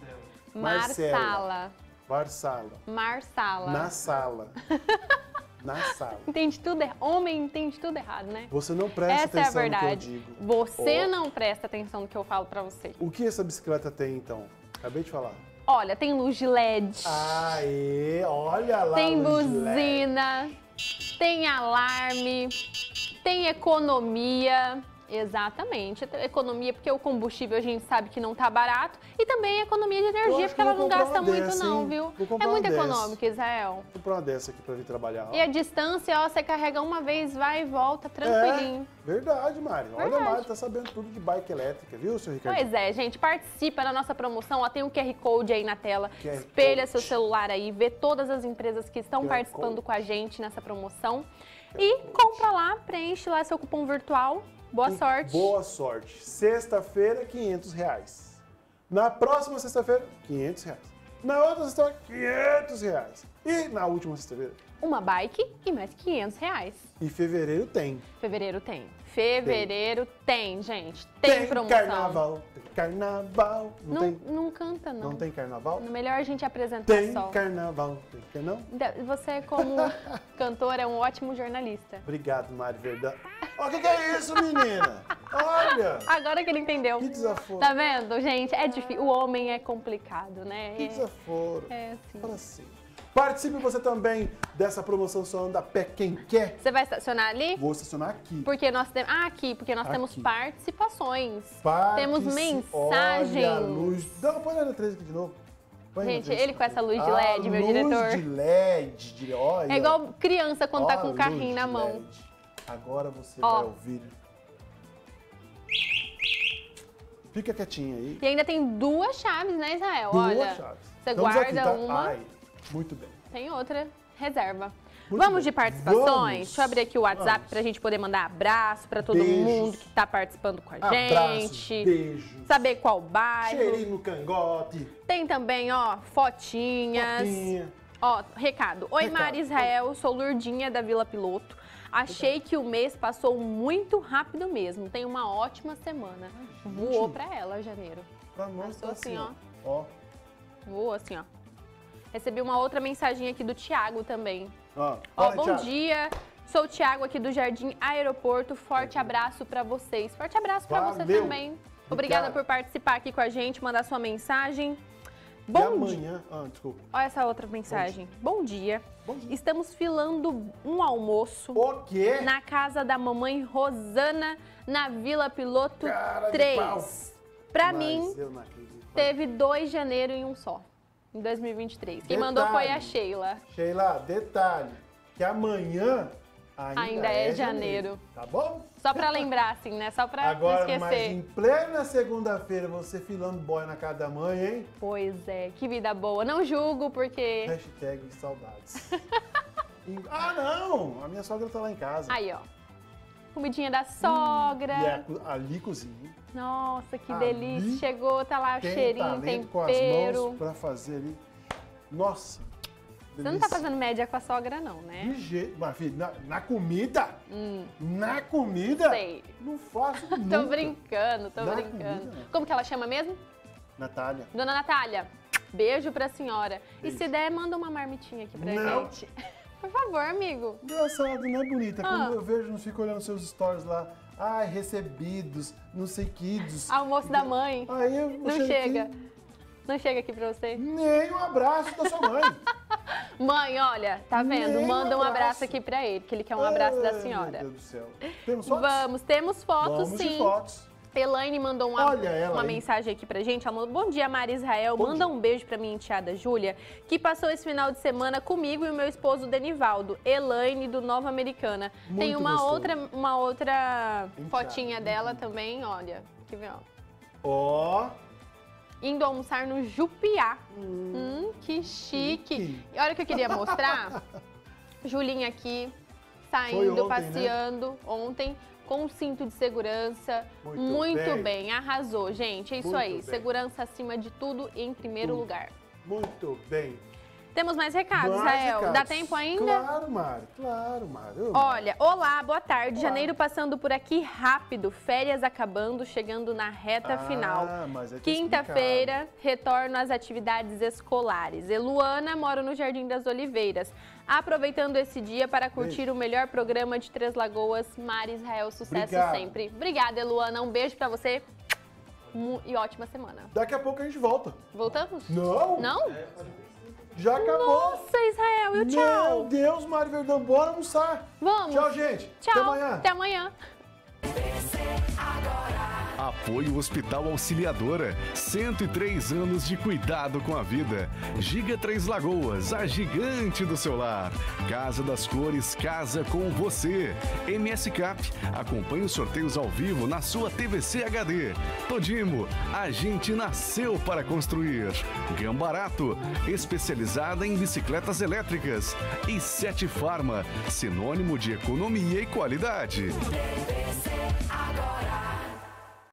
Marsala. Marsala. Marsala. Na sala. Na sala. Entende tudo, homem entende tudo errado, né? Você não presta Essa atenção é a verdade. no que eu digo. Você não presta atenção no que eu falo pra você. O que essa bicicleta tem, então? Acabei de falar. Olha, tem luz de LED. Aê, olha lá. Tem luz buzina, tem alarme, tem economia. Exatamente, economia porque o combustível a gente sabe que não tá barato e também economia de energia porque ela não gasta muito não, viu? É muito econômico, Israel. Vou comprar uma dessa aqui pra vir trabalhar. E a distância, ó, você carrega uma vez, vai e volta, tranquilinho. Verdade, Mari. Olha, a Mari tá sabendo tudo de bike elétrica, viu, seu Ricardo? Pois é, gente, participa da nossa promoção, ó, tem um QR Code aí na tela, espelha seu celular aí, vê todas as empresas que estão participando com a gente nessa promoção e compra lá, preenche lá seu cupom virtual. Boa sorte. Boa sorte. Sexta-feira, R$500. Na próxima sexta-feira, R$500. Na outra sexta-feira, R$500. E na última sexta-feira? Uma bike e mais R$500. E fevereiro tem. Fevereiro tem. Fevereiro tem, gente. Tem promoção. Carnaval. Tem carnaval. Não canta, não. Não tem carnaval? Melhor a gente apresentar tem só. Tem carnaval. Tem não? Você, como cantor, é um ótimo jornalista. Obrigado, Mari Verdão. Ó, o que é isso, menina? Olha! Agora que ele entendeu. Que desaforo. Tá vendo, gente? É difícil. O homem é complicado, né? Que desaforo. É assim. Fala assim. Participe você também dessa promoção Só Anda Pé Quem Quer. Você vai estacionar ali? Vou estacionar aqui. Porque nós temos... porque nós temos participações. Temos mensagens. Olha a luz. Põe a 3 aqui de novo. Gente, ele com essa luz de LED, meu diretor. Luz de LED. Olha. É igual criança quando tá com o carrinho na mão. LED. Agora você vai ouvir. Fica quietinha aí. E ainda tem 2 chaves, né, Israel? Duas chaves. Você Estamos guarda aqui, tá? uma. Ai, muito bem. Tem outra reserva. Muito Vamos bem. de participações? Vamos. Deixa eu abrir aqui o WhatsApp pra gente poder mandar abraço pra todo mundo que tá participando com a gente. Beijos. Saber qual bairro. Cheirinho no cangote. Tem também, ó, fotinhas. Fotinha. Ó, recado. Oi, Mari Israel, sou Lurdinha da Vila Piloto. Achei que o mês passou muito rápido mesmo. Tem uma ótima semana. Voou pra ela, janeiro. Pra nós passou tá assim, ó. Voou assim, ó. Recebi uma outra mensagem aqui do Thiago também. Ó, bom Thiago. dia. Sou o Thiago aqui do Jardim Aeroporto. Forte abraço pra vocês. Forte abraço pra você também. Obrigada por participar aqui com a gente, mandar sua mensagem. E amanhã... desculpa. Olha essa outra mensagem. Bom dia. Estamos filando um almoço. O quê? Na casa da mamãe Rosana, na Vila Piloto 3. Pra mim, teve 2 de janeiro em um só. Em 2023. Quem mandou foi a Sheila. Sheila, detalhe. Que amanhã ainda é janeiro. Tá bom? Só pra lembrar, assim, né? Só pra Agora, não mas esquecer. em plena segunda-feira, você filando boy na casa da mãe, hein? Pois é, que vida boa. Não julgo, porque... Hashtag saudades. Não! A minha sogra tá lá em casa. Aí, ó. Comidinha da sogra. E ali cozinha. Nossa, que Ali delícia. Chegou, tá lá o Tem cheirinho, talento com as tempero. mãos pra fazer ali. Nossa, Você não tá fazendo média com a sogra, não, né? de jeito. Mas, filho, na comida? Na comida? Sei. Não faço nunca. Tô brincando, tô Na brincando. comida, não. Como que ela chama mesmo? Natália. Dona Natália, beijo pra senhora. Beijo. E se der, manda uma marmitinha aqui pra Não. gente. Por favor, amigo. Engraçado, né, bonita? Ah. Quando eu vejo, não fico olhando seus stories lá. Ai, recebidos, não sei quidos. Almoço da mãe. Aí eu Não chego chega. aqui, Não chega aqui pra você? nem um abraço da sua mãe. Mãe, olha, tá vendo? Nem um Manda um abraço abraço aqui pra ele, que ele quer um abraço da Ai, senhora. Meu Deus do céu. Temos fotos? Vamos, temos fotos, Vamos sim. de fotos. Elaine mandou Olha ela uma aí. mensagem aqui pra gente. Ela mandou: bom dia, Mara Israel. Manda um beijo pra minha enteada Júlia, que passou esse final de semana comigo e o meu esposo Denivaldo. Elaine, do Nova Americana. Muito Tem uma gostoso. outra Enteada. fotinha dela também, olha. Quer ver, ó. Ó. Indo almoçar no Jupiá. Que chique. E olha o que eu queria mostrar. Julinha aqui, saindo, ontem, passeando ontem com um cinto de segurança. Muito bem, arrasou, gente. É isso Muito aí. bem. Segurança acima de tudo e em primeiro lugar. Muito bem. Temos mais recados, Mais Israel. recados. Dá tempo ainda? Claro, Mari. Claro, Mari. Olha, olá, boa tarde. Janeiro passando por aqui rápido, férias acabando, chegando na reta final. Mas é Quinta-feira, retorno às atividades escolares. Eluana, moro no Jardim das Oliveiras. Aproveitando esse dia para curtir o melhor programa de Três Lagoas. Mari Israel, sucesso Obrigado. sempre. Obrigada, Eluana. Um beijo pra você e ótima semana. Daqui a pouco a gente volta. Voltamos? Não. Não? Já acabou. Nossa, Israel, e o tchau? Meu Deus, Mari Verdão, bora almoçar. Vamos. Tchau, gente. Tchau. Até amanhã. Até amanhã. Apoio Hospital Auxiliadora. 103 anos de cuidado com a vida. Giga Três Lagoas, a gigante do seu lar. Casa das Cores, casa com você. MS Cap, acompanhe os sorteios ao vivo na sua TVC HD. Todimo, a gente nasceu para construir. Gambarato, especializada em bicicletas elétricas. E 7 Farma, sinônimo de economia e qualidade. Agora